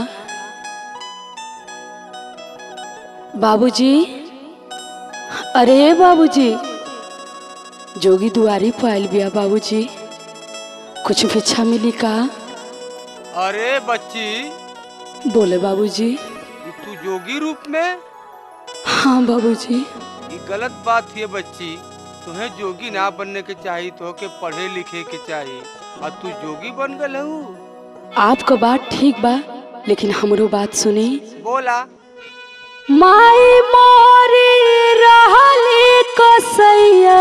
बाबूजी, अरे बाबूजी, जोगी दुआरी पर आयल बिया बाबूजी, कुछ भिक्षा मिली का? अरे बच्ची, बोले बाबूजी। तू जोगी रूप में? हाँ बाबूजी। ये गलत बात है बच्ची, तुम्हें जोगी ना बनने के चाहिए, तो के पढ़े लिखे के चाहिए, और तू जोगी बन गल हूँ। आपका बात ठीक बा, लेकिन हमरो बात सुनी। बोला। माई मोरी रहली कसैया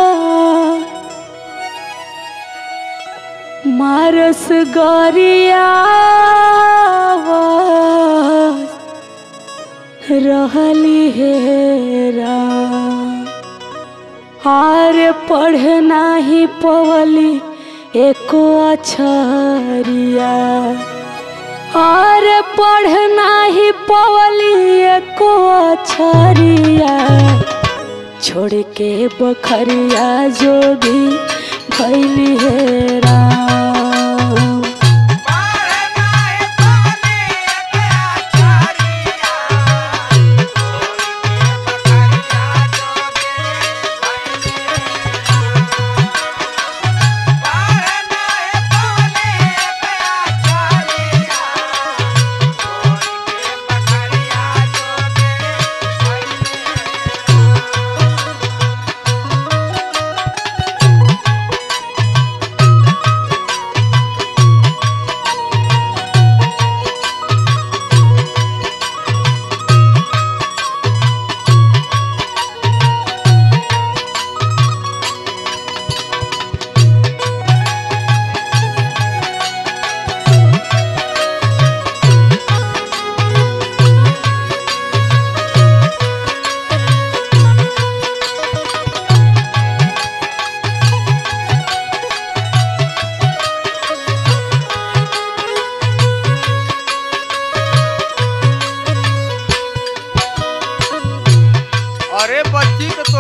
मारस गरिया रहली हेरा, हार पढ़े नाही पवली एको अक्षरिया, हार पढ़े नाही पवली एको अक्षरिया, छोड़ के बखरिया जोगी भैली हेरा।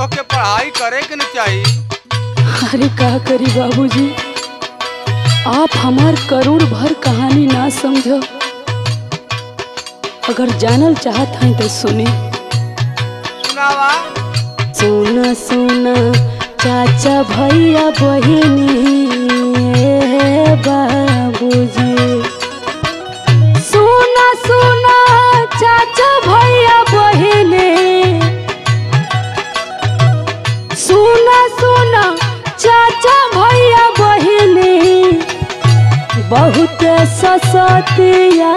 तोहके पढ़ाई करे के न चाहिए। अरे का करी बाबूजी, आप हमार करोड़ भर कहानी ना समझो। अगर जानल चाहत हैं तो सुनी। सुनावा। सोना सोना चाचा भैया बहिनी बाबूजी, सोना सोना चाचा भैया बहिनी, सोना सोना चाचा भैया बहिनी, बहुत ससतिया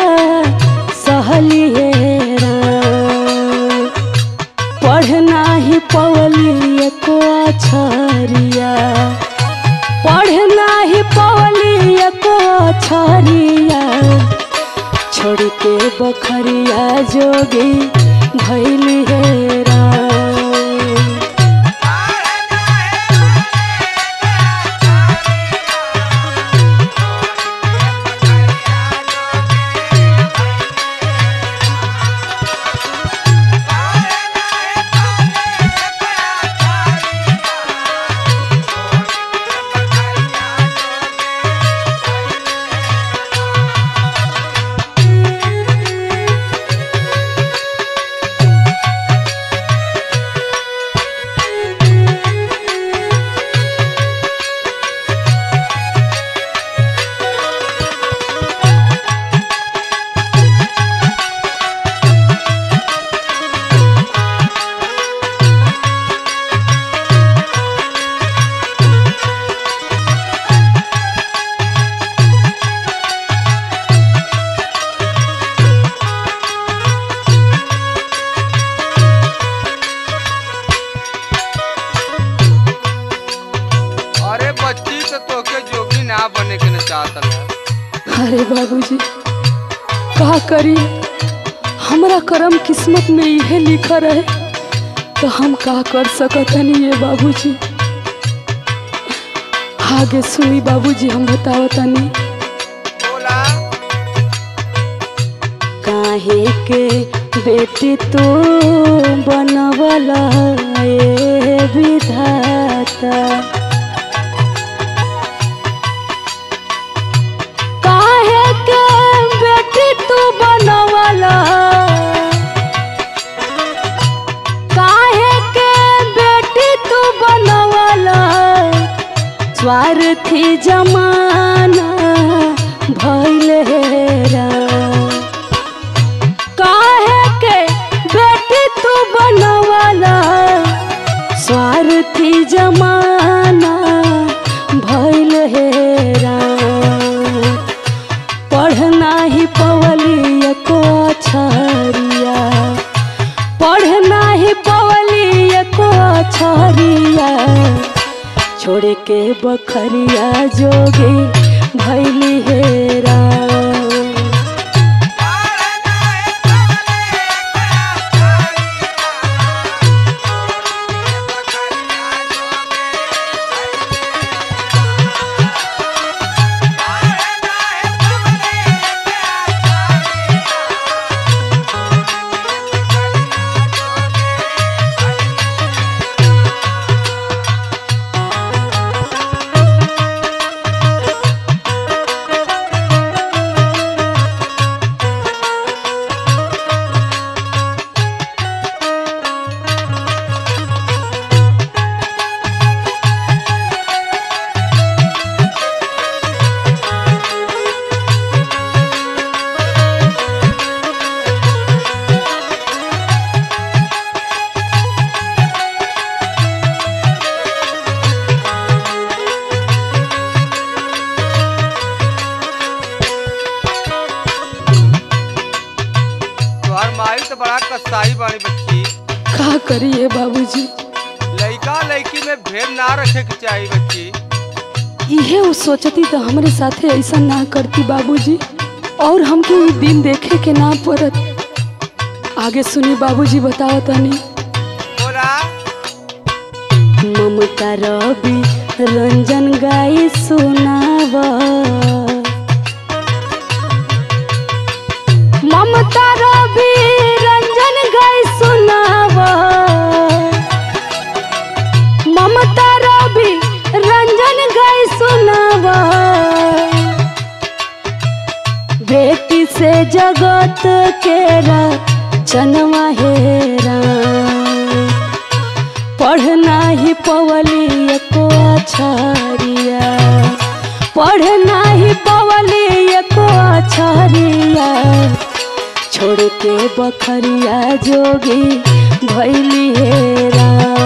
सहलिएरा, पढ़ना ही पवली को अछरिया, पढ़ना ही पवली को अछरिया, छोड़ के बखरिया जोगी भैली हेरा। अरे बाबूजी का करी, हमरा करम किस्मत में यह लिखा रहे तो हम का कर सकत नहीं है बाबूजी। आगे सुनी बाबूजी, हम बतावतनी। काहे के बेटी तू बनवला ए विधाता, तू बनवला, काहे के बेटी तू बनवला, स्वार्थी जमाना भइल हेरा, काहे के बेटी तू बनवला, स्वार्थी जमाना भइल हेरा, पढ़ना ही पवली को अछरिया, पढ़ना ही पवली को अछरिया, छोड़ के बखरिया जोगी भैली हेरा। बड़ा कसाई बाड़ी बच्ची। का करिए बाबूजी, लड़का लड़की में भेद ना रखे के चाहिए बच्ची। इहे वो सोचती तो हमारे साथे ऐसा ना करती बाबूजी, और हमके ये दिन देखे के ना पड़त। आगे सुनी बाबूजी, बताओ तनी। ममता रवि रंजन गाई सुनावा, ममता रवि रंजन गाई सुनावा, जगत के रचनवा हेरा पढ़ना ही पवली एको अक्षरिया पढ़ना ही पवली एको अक्षरिया छोड़ के बखरिया जोगी भैली हेरा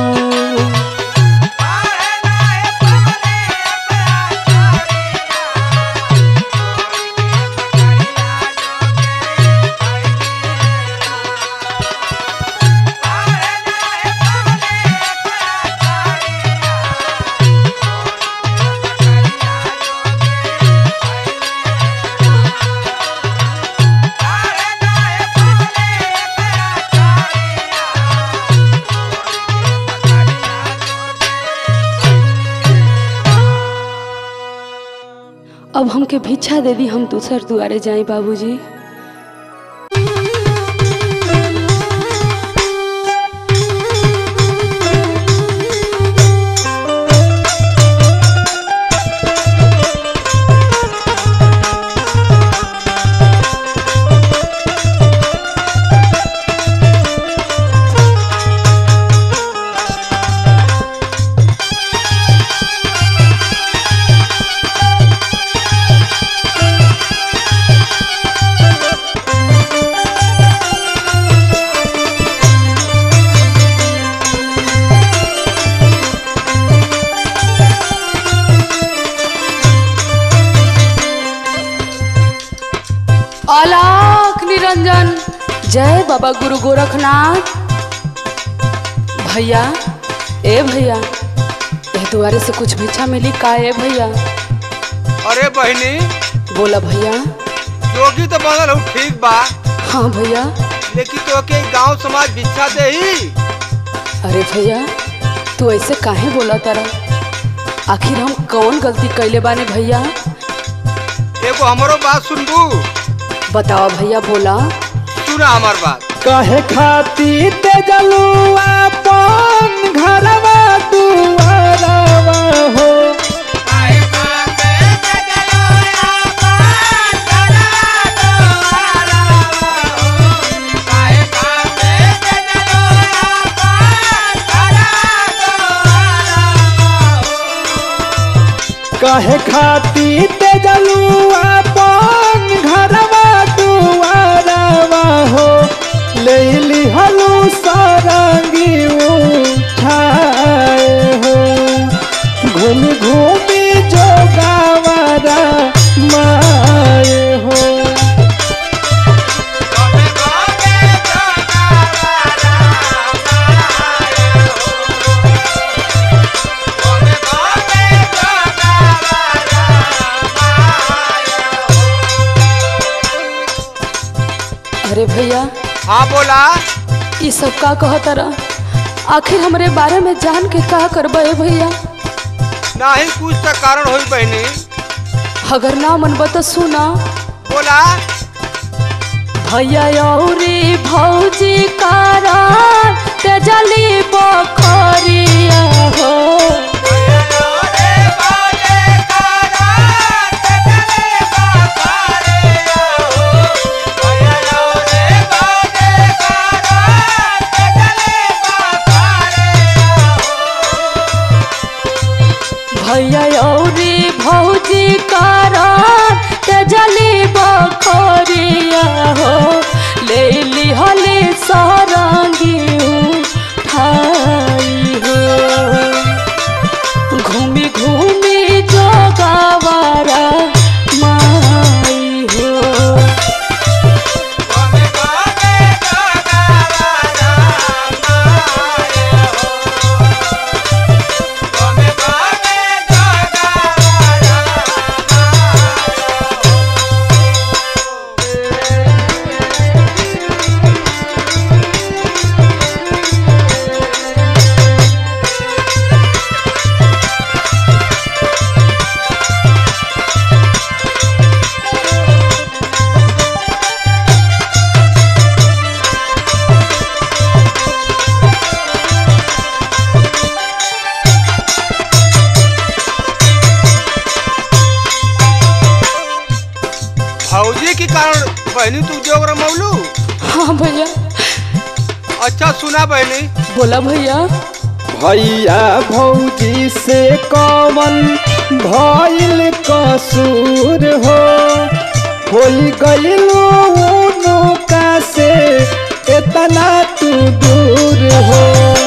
अब हमके भिक्षा दे दी, हम दूसर दुआरे जाए बाबूजी। अलख निरंजन जय बाबा गुरु गोरखनाथ। भैया ए भैया ए दुआरे से कुछ भिक्षा मिली का ए भैया? अरे बहनी बोला भैया। जोगी तो बनल हूँ ठीक बा। हाँ भैया। लेकिन तो के गांव समाज भिक्षा दे ही। अरे भैया तू ऐसे काहे बोला तारा? आखिर हम कौन गलती कैले बाने भैया? एगो हमारो बात सुनबू? बताओ भैया बोला। सुना हमार बात। कहे खाती ते जलुआ पन घरवा दुआरवा हो। कहे खाती ते जलुआ पन घरवा दुआरवा हो। लेली हलू सारंगी उठाए हो। घूम घूमी जो गावारा माए हो। अरे भैया। हाँ बोला। ये सब का कहता रहा? आखिर हमरे बारे में जान के का करबे भैया? नहीं कुछ तो कारण होई बहनी। अगर ना मन बता सुना। बोला। भैया औरी भौजी कारण तेजली बखरिया हो। भैया औरी भौजी कारण तेजली बखरिया हो। ले ली हले सारंगी उठाई हो। घूमी घूमी जो गावारा माई हो। बहनी तू जोग रमौलू? हाँ भैया। अच्छा सुना बहनी। बोला भैया। भैया भौजी से कौन भइल कसूर हो, होई गइलो उनका से इतना तू दूर हो।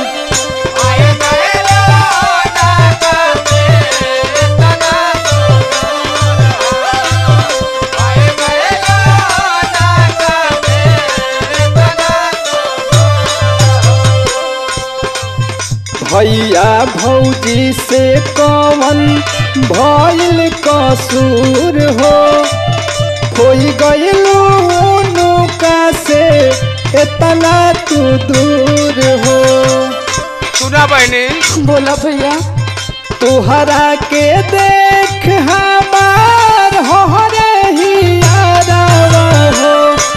भैया भौजी से कौन भइल कसूर हो, होई गइलो उनका से इतना तू दूर हो। सुना बहनी। बोला भैया। तुहरा के देख हमार होरे ही यारावा हो,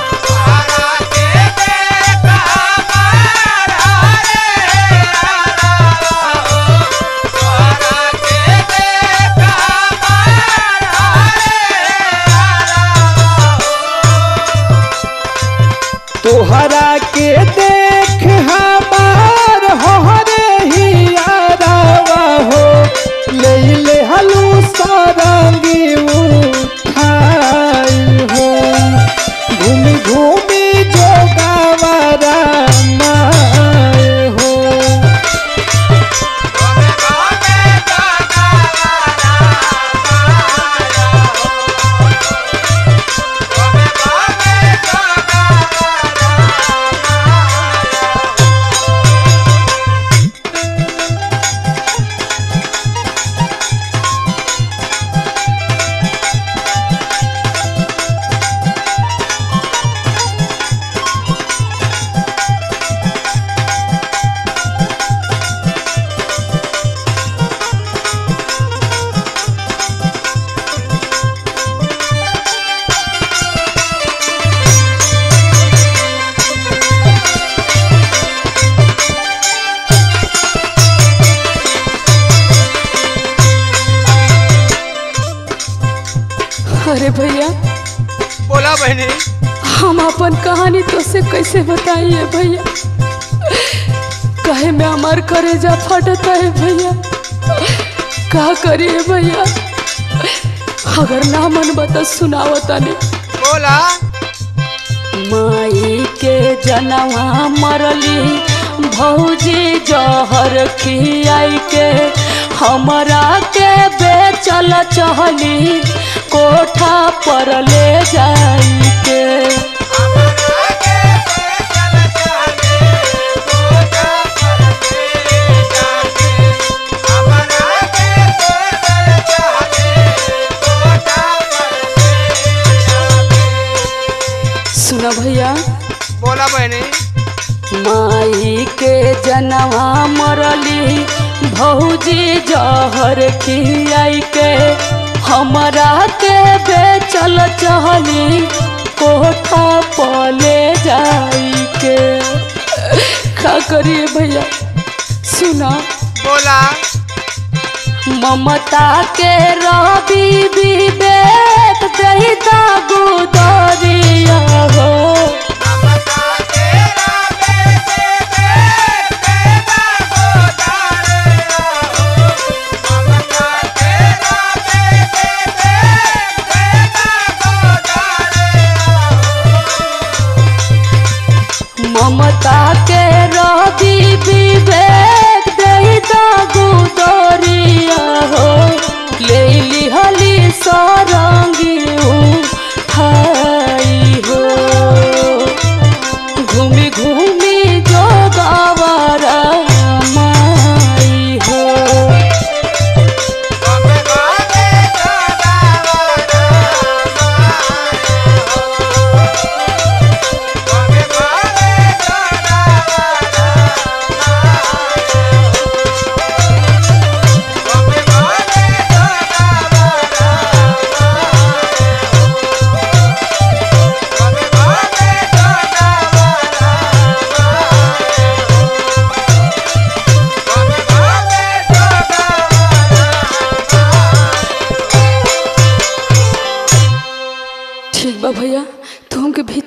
तुहरा के देख हमार होरे ही यारावा हो, ले ले हलू सारंगी उठाई हो, घूमी घूमी जो गावारा माए हो। अरे भैया। बोला बहनी। हम अपन कहानी तो से कैसे बताइए भैया, कहे में हमार करेजा फटता है भैया। का करिए भैया, अगर ना मन बता सुनावता नहीं। बोला। माई के जनवा मरली भौजी जहर खियाई के, हमरा के बेचल चहली कोठा पर ले जाई के। सुना भैया। बोला बहनी। माई के जनवा मरली भौजी जहर खियाई के, हमरा के बेचल चहली कोठा पर ले जाई के। का करिए भैया सुना। बोला। ममता के रवि विवेक दही दागू दरिया हो, ममता के रवि विवेक दही दागू दरिया हो, ले लिहली सारंगी उठाई हो।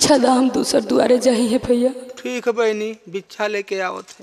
बिच्छा दाम दूसर दुआरे जाही है भैया। ठीक है बहनी, बिच्छा लेके आओ थे।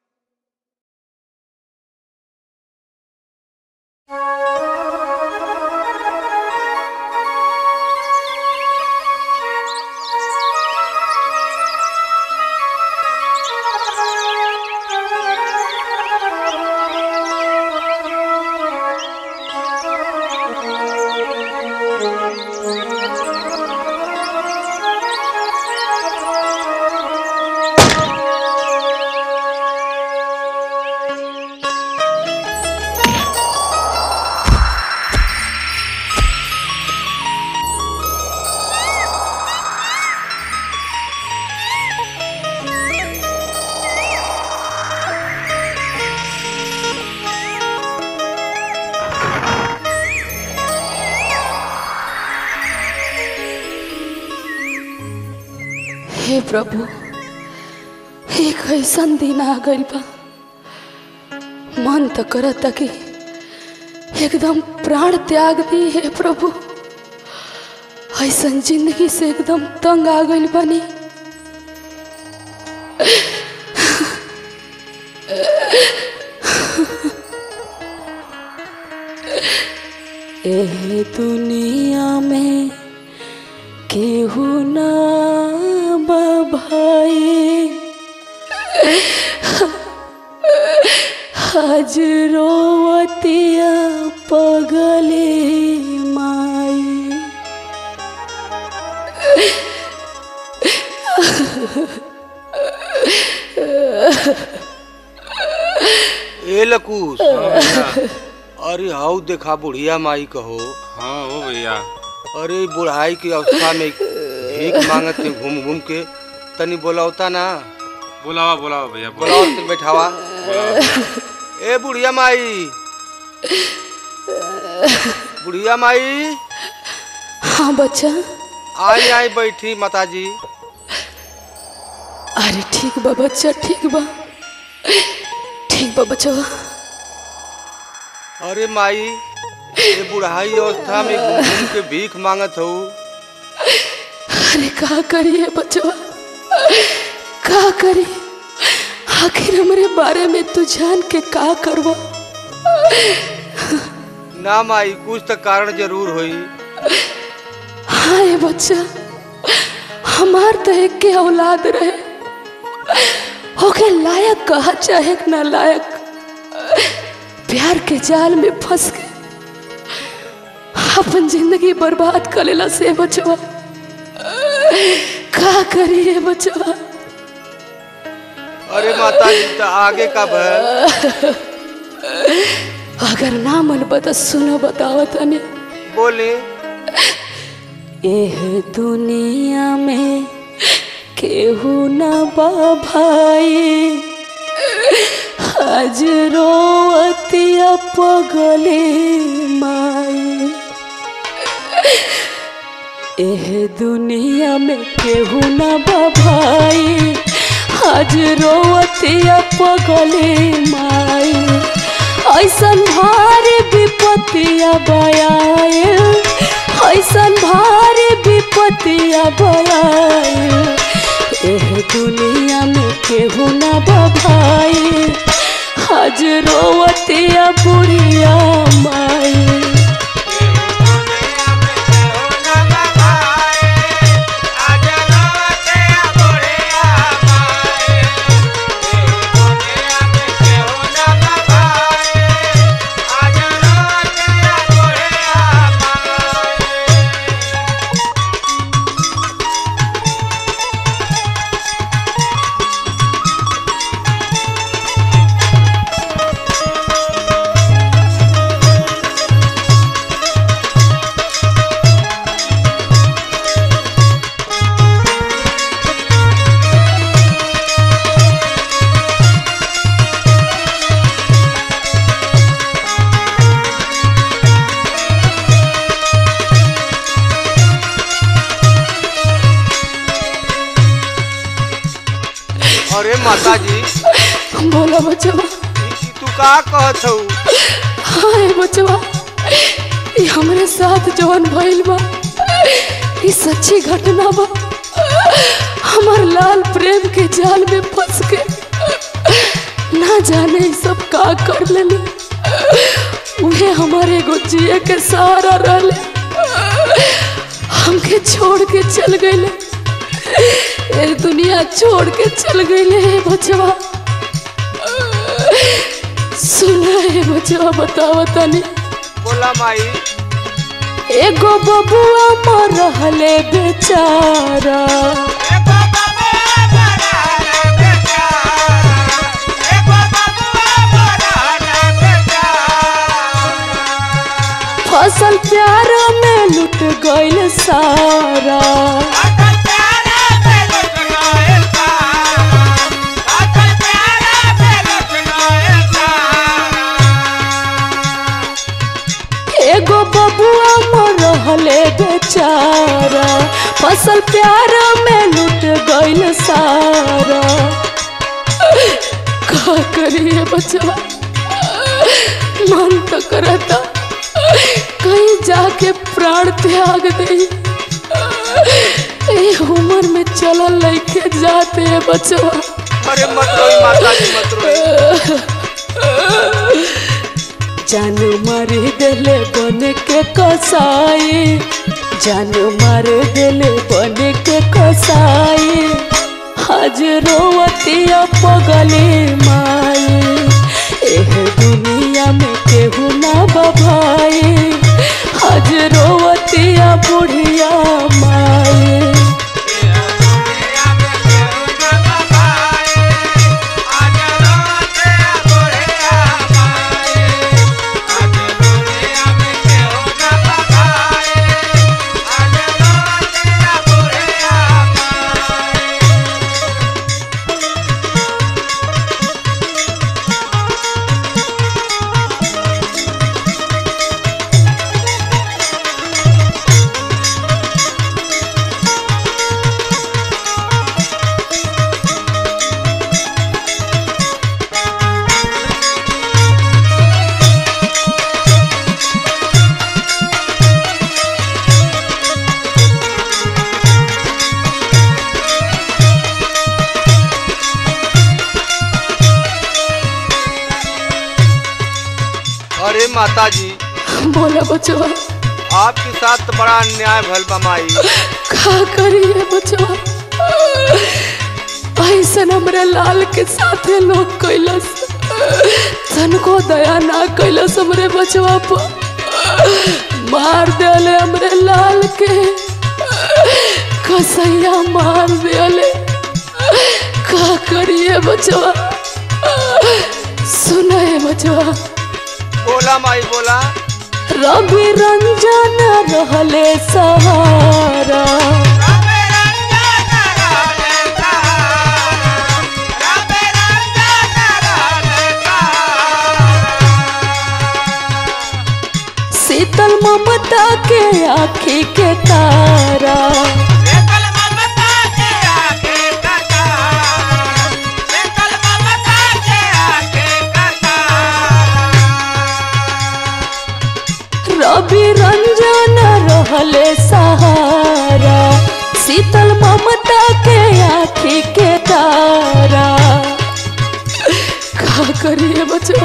हे प्रभु, एक ऐसा दिन आ गई बा, मन तो करता कि एकदम प्राण त्याग दी। हे प्रभु, ऐसा जिंदगी से एकदम तंग आ गई बनी। ए दुनिया में केहू ना भाई, आज रोवतिया पगले माई। ए लकूस, अरे हाउ देखा बुढ़िया माई कहो। हाँ हो भैया। अरे बुढ़ाई की अवस्था में भीख मांगत थे घूम घूम के, तनी बोलावता ना। बुलावा बुलावा भैया, बुलाओ तो बैठावा। ए बुढ़िया माई, बुढ़िया माई। हाँ बच्चा। आई आई बैठी माताजी। अरे ठीक बा बच्चा, ठीक बा, ठीक बा बच्चा। अरे माई, ये बुढ़ाई अवस्था में घूम घूम के भीख मांगत हो। अरे का करिए बच्चा, का करी? आखिर हमारे बारे में तू जान के का करवा? ना माई, कुछ तो कारण जरूर होई। हाँ ये बच्चा, हमार तो एक के औलाद रहे, होके लायक कहा चाहे ना लायक, प्यार के जाल में फंस के अपन जिंदगी बर्बाद कर लेला से बचवा। का करिए बचवा? अरे माता जी, तो आगे का भय? अगर ना मन बता सुनो, बताओ तने। बोले। एह दुनिया में केहू ना बा भाई, आज रोवतिया पगले माई। एह दुनिया में केहू ना बा भाई, आज रोवतिया पगले माई। ऐसन भारी विपत्तिया बयाए, ऐसन भारी विपत्तिया बयाए। एह दुनिया में केहू ना बा भाई, आज रोवतिया बुढ़िया माई। अरे माता जी। बोला बचवा। तू का कहत हो? हाँ बचवा, ये हमारे साथ जवन भइल बा, ये सच्ची घटना बा। हमार लाल प्रेम के जाल में फंस के ना जाने सब का कर लेले। उन्हें हमारे एगो जिए के सहारा रहले, हमके छोड़ के चल गए, ये दुनिया छोड़ के चल गए। बचवा सुना है बचवा, बताओ तनी। बोला माई। एगो बबुआ मर रहले बेचारा, फसल प्यार में लुट गइल सारा। एगो बबुआ मर रहले बेचारा, फसल प्यार में लुट गइल सारा। का करिए बचवा, मन तो करता कहीं जाके प्राण त्याग दे। ए उम्र में चलल लइके जाते हैं बचवा। अरे मत रोई माता जी, मत रोई। जान मार देले बन के कसाई, जान मार देले बन के कसाई। आज रोवतिया पगली माई, एह दुनिया में केहू ना बभाई। आज रोवतिया बुढ़िया माई। अरे माता जी। बोला बचवा। आपके साथ तो बड़ा अन्याय भल बा माई। का करिए बचवा, ऐसा हमरे लाल के साथे लोग कैलस, तनको दया ना कैलस हमरे बचवा पर। मार देले हमरे लाल के, कसैया मार देले। का करिए बचवा, सुने बचवा। बोला माई, बोला। रवि रंजन रहले सहारा, शीतल ममता के आँखी के तारा। रवि रंजन रहले सहारा, शीतल ममता के आँखी के तारा। का करिए बचवा,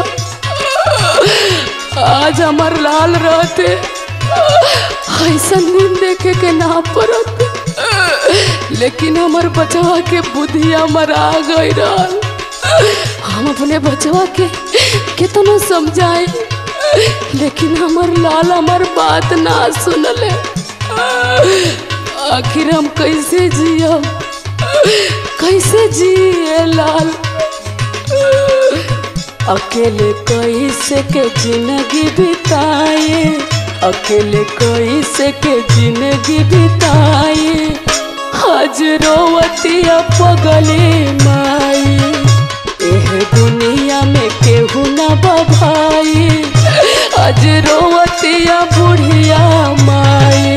आज हमार लाल रहते ऐसा नींद देखे के ना पड़त, लेकिन हमार बचवा के बुद्धिया मरा गई रहल। हम अपने बचवा के कितना समझाए, लेकिन हमार लाल हमार बात ना सुनले। आखिर हम कैसे जियम, कैसे जिए लाल। अकेले कैसे के जिंदगी बिताए, अकेले कैसे के जिंदगी बिताए। आज रोवतिया पगली माई, एह दुनिया में केहू ना बभाई। आज रोवतिया बुढ़िया माई।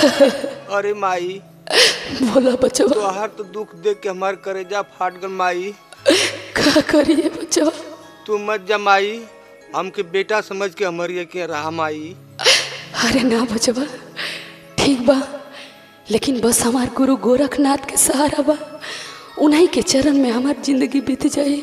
अरे माई बोला बचवा। तोहार तो दुख देख के हमार करेजा फाट गल माई। का करिए बचवा? तू मत जा माई, हमके बेटा समझ के हमारी के रहा माई। अरे ना बचवा, ठीक बा, लेकिन बस हमार गुरु गोरखनाथ के सहारा बा, उन्हीं के चरण में हमार जिंदगी बीत जाए।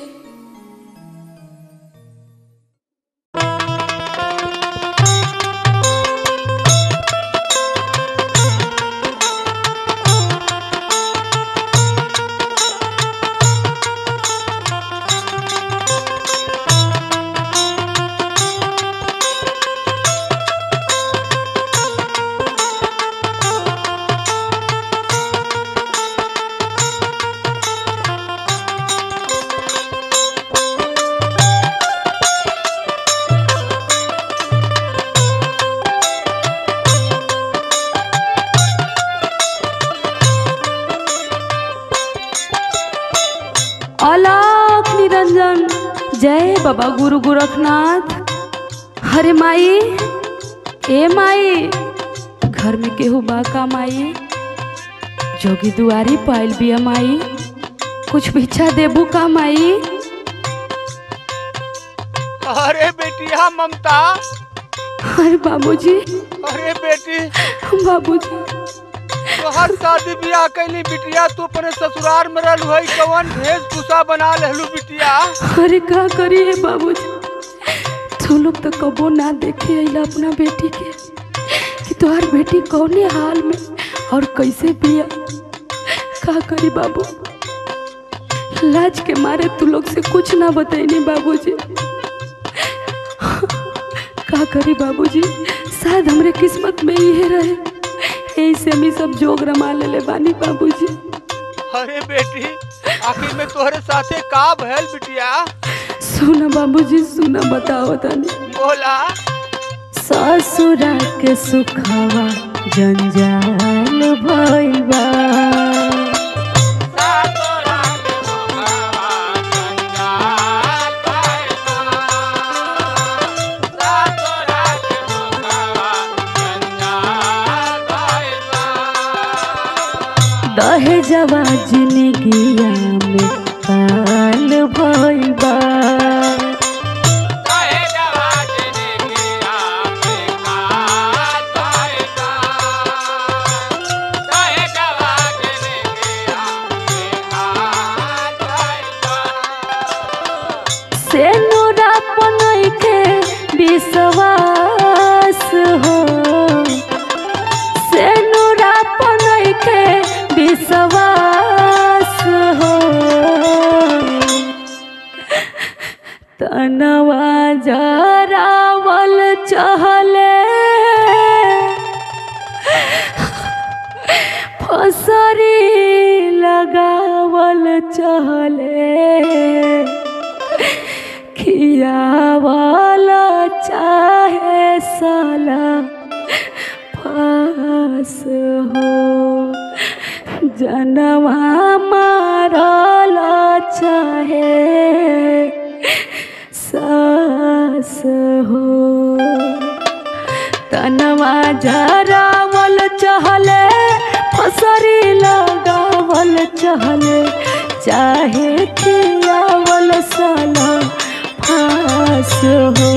अलख निरंजन, जय बाबा गुरु गोरखनाथ। अरे माई, ए माई, घर में केहू बा का माई? जोगी दुआरी पाइल बिया माई, कुछ भिक्षा देबू का माई? अरे बेटिया ममता। अरे बाबूजी। अरे बेटी बाबूजी, तोहर शादी ब्याह कैली बिटिया, तू अपने ससुराल में रहलू है, कवन भेष भूसा बना लेलू बिटिया। अरे का करिए बाबूजी, तू लोग तो कबो ना देखे अइला अपना बेटी के कि तोहार बेटी कौने हाल में और कैसे बिया। का करी बाबू, लाज के मारे तू लोग से कुछ ना बतैनी बाबूजी। का करी बाबूजी, शायद हमरे किस्मत में ये रहे, ऐसे हम सब जोग रमा ले बानी बाबूजी। अरे बेटी, आखिर में तोहरे साथे का भैल बिटिया? सुना बाबूजी, सुना, बताओ तनी। बोला। ससुरा के सुखावा जंजाल भइल बा, दहेजवा जिंदगिया में काल भइल बा, से नूरा पनई के विश्वास हो, से नूरा पनई के विश्वास हो, तनवा जरावल चहले फसरी लगावल चहले, खियावल चाहे साला फास हो, जनवा मारल चाहे सास हो, तनवा जरावल चहले फसरी लगावल चहले, चाहे खियावल साला फास हो,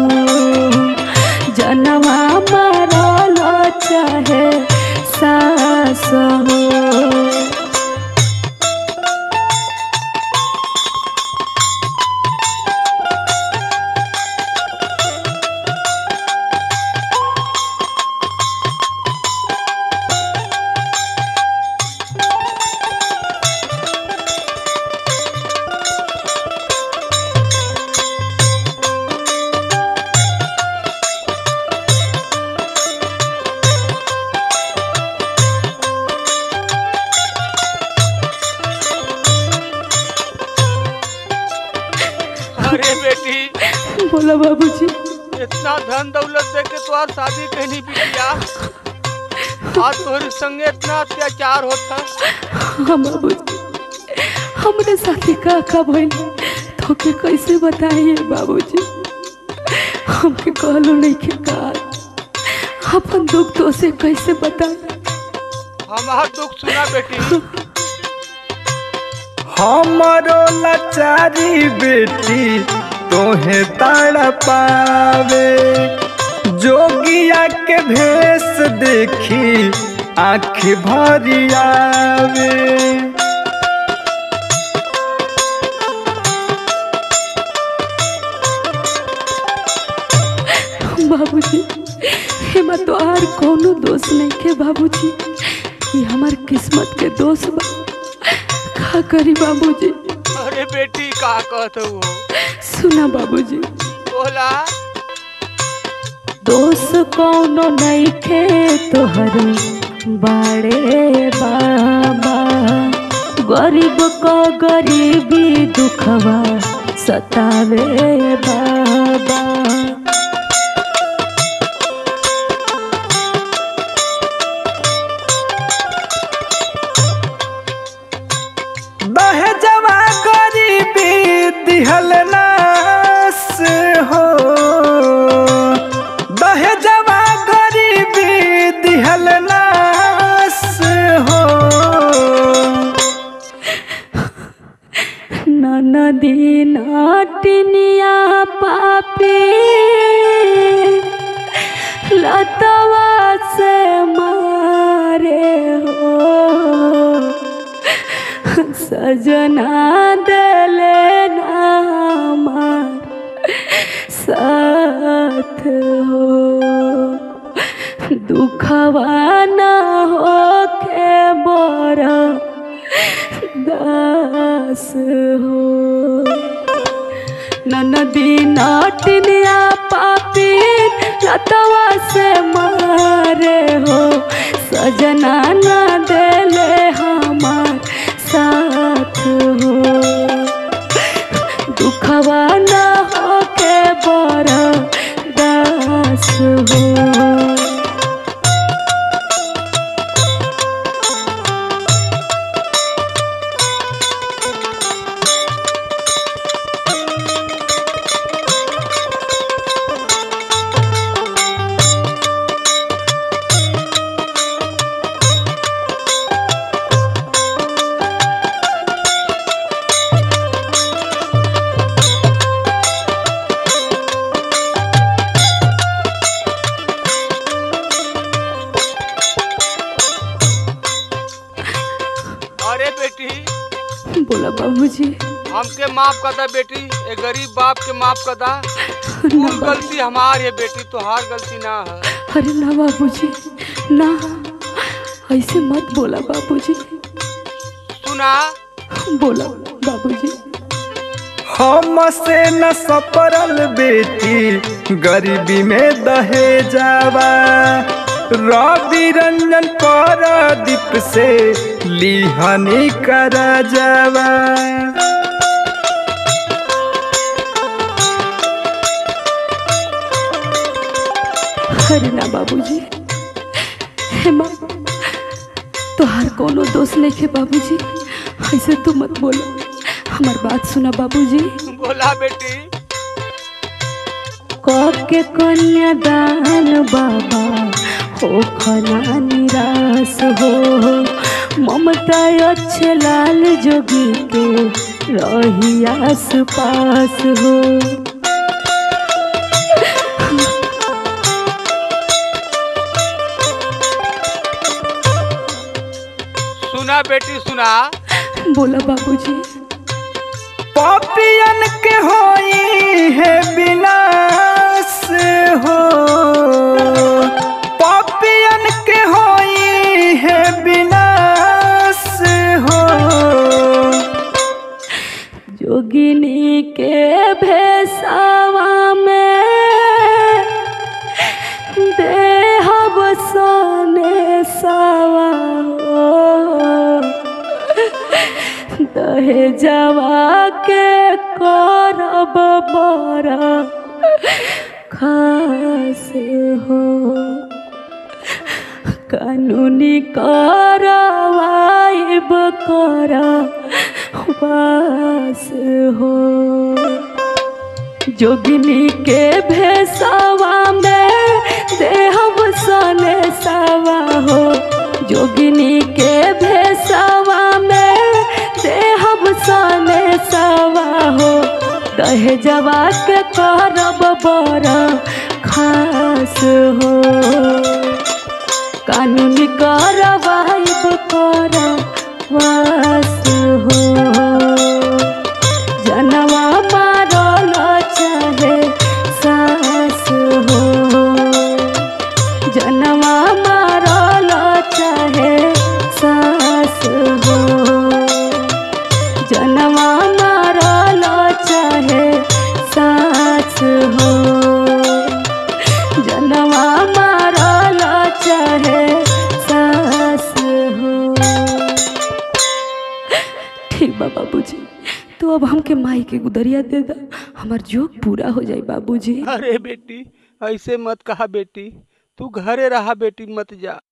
जनवा मारल चाहे सास हो। अरे बेटी। बोला बाबूजी। इतना धन दौलत दे के तो आज शादी कहनी बिटिया, आज तोहरे संगे इतना अत्याचार होता। हाँ बाबूजी, हमरे साथी का का भइल तो के कैसे बताइए बाबूजी, हमके कहलो नहीं के का, अपन दुख तो से कैसे बताए। हमार दुख सुना बेटी। हमारो लाचारी बेटी तोहे ताड़ पावे, जोगिया के भेष देखी आँख भरी आवे। बाबूजी हेमा तो आर कोनो दोष नहीं के बाबूजी, ये हमार किस्मत के दोष बा। का करी बाबूजी? अरे बेटी का कहत हो? सुना बाबूजी, बोला। दोष कोनो नहीं के तोहर बाड़े बाबा, गरीब को गरीबी दुखवा सतावे बाबा। दहेजवा गरीबी दिहल नास हो, दहेजवा गरीबी दिहल नास हो। नदी नाटिनिया पापी लतवा से मारे हो, सजना दले नामार साथ हो। दुखवा न हो के बोरा दास हो। नदी नाटिनिया पापी लतवा से मारे हो, सजना न देले हमार साथ हो। दुखवा न हो के बड़ा दास हो। अरे बेटी बोला बाबूजी, हमके माफ कर दा बेटी, ए गरीब बाप के माफ कर दा। कुल गलती हमार है बेटी, तोहार गलती ना है। अरे ना बाबूजी ना, ऐसे मत बोला बाबूजी। सुना। बोला बाबूजी। हमसे न सपरल बेटी गरीबी में दहेजवा, रवि रंजन पारादीप से लिहानी कर जावा। अरे ना बाबूजी, हेमा तोहार कोनो दोष नहीं है बाबूजी, ऐसे तू मत बोलो। हमार बात सुना बाबूजी। बोला बेटी। के कन्यादान बाबा हो खना निराश हो, ममता अच्छे लाल जोगी के रही आस पास हो। सुना बेटी सुना। बोला बाबूजी। पापियन के होई है विनाश हो, पापियन के होई है विनाश हो। जोगिनी के भेसावा में देहब सोने सावा हो, दहेजवा के करब बड़ा खास हो। कानूनी करवाइब करा वास हो। जोगिनी के भेसावा में देहब सने सावा हो, जोगिनी दहेजवा के करब बड़ा खास हो कानून करवाइब करवास हो जनवा मारल चाहे सास हो जनवा मारल चाहे सास हो जनवा मारल चाहे सास हो जनवा मारल चाहे सास हो। ठीक बा बाबूजी, तो अब हमके माई के गुदरिया दे दा, हमार जोग पूरा हो जाए बाबूजी। अरे बेटी ऐसे मत कहा बेटी, तू घरे रहा बेटी, मत जा।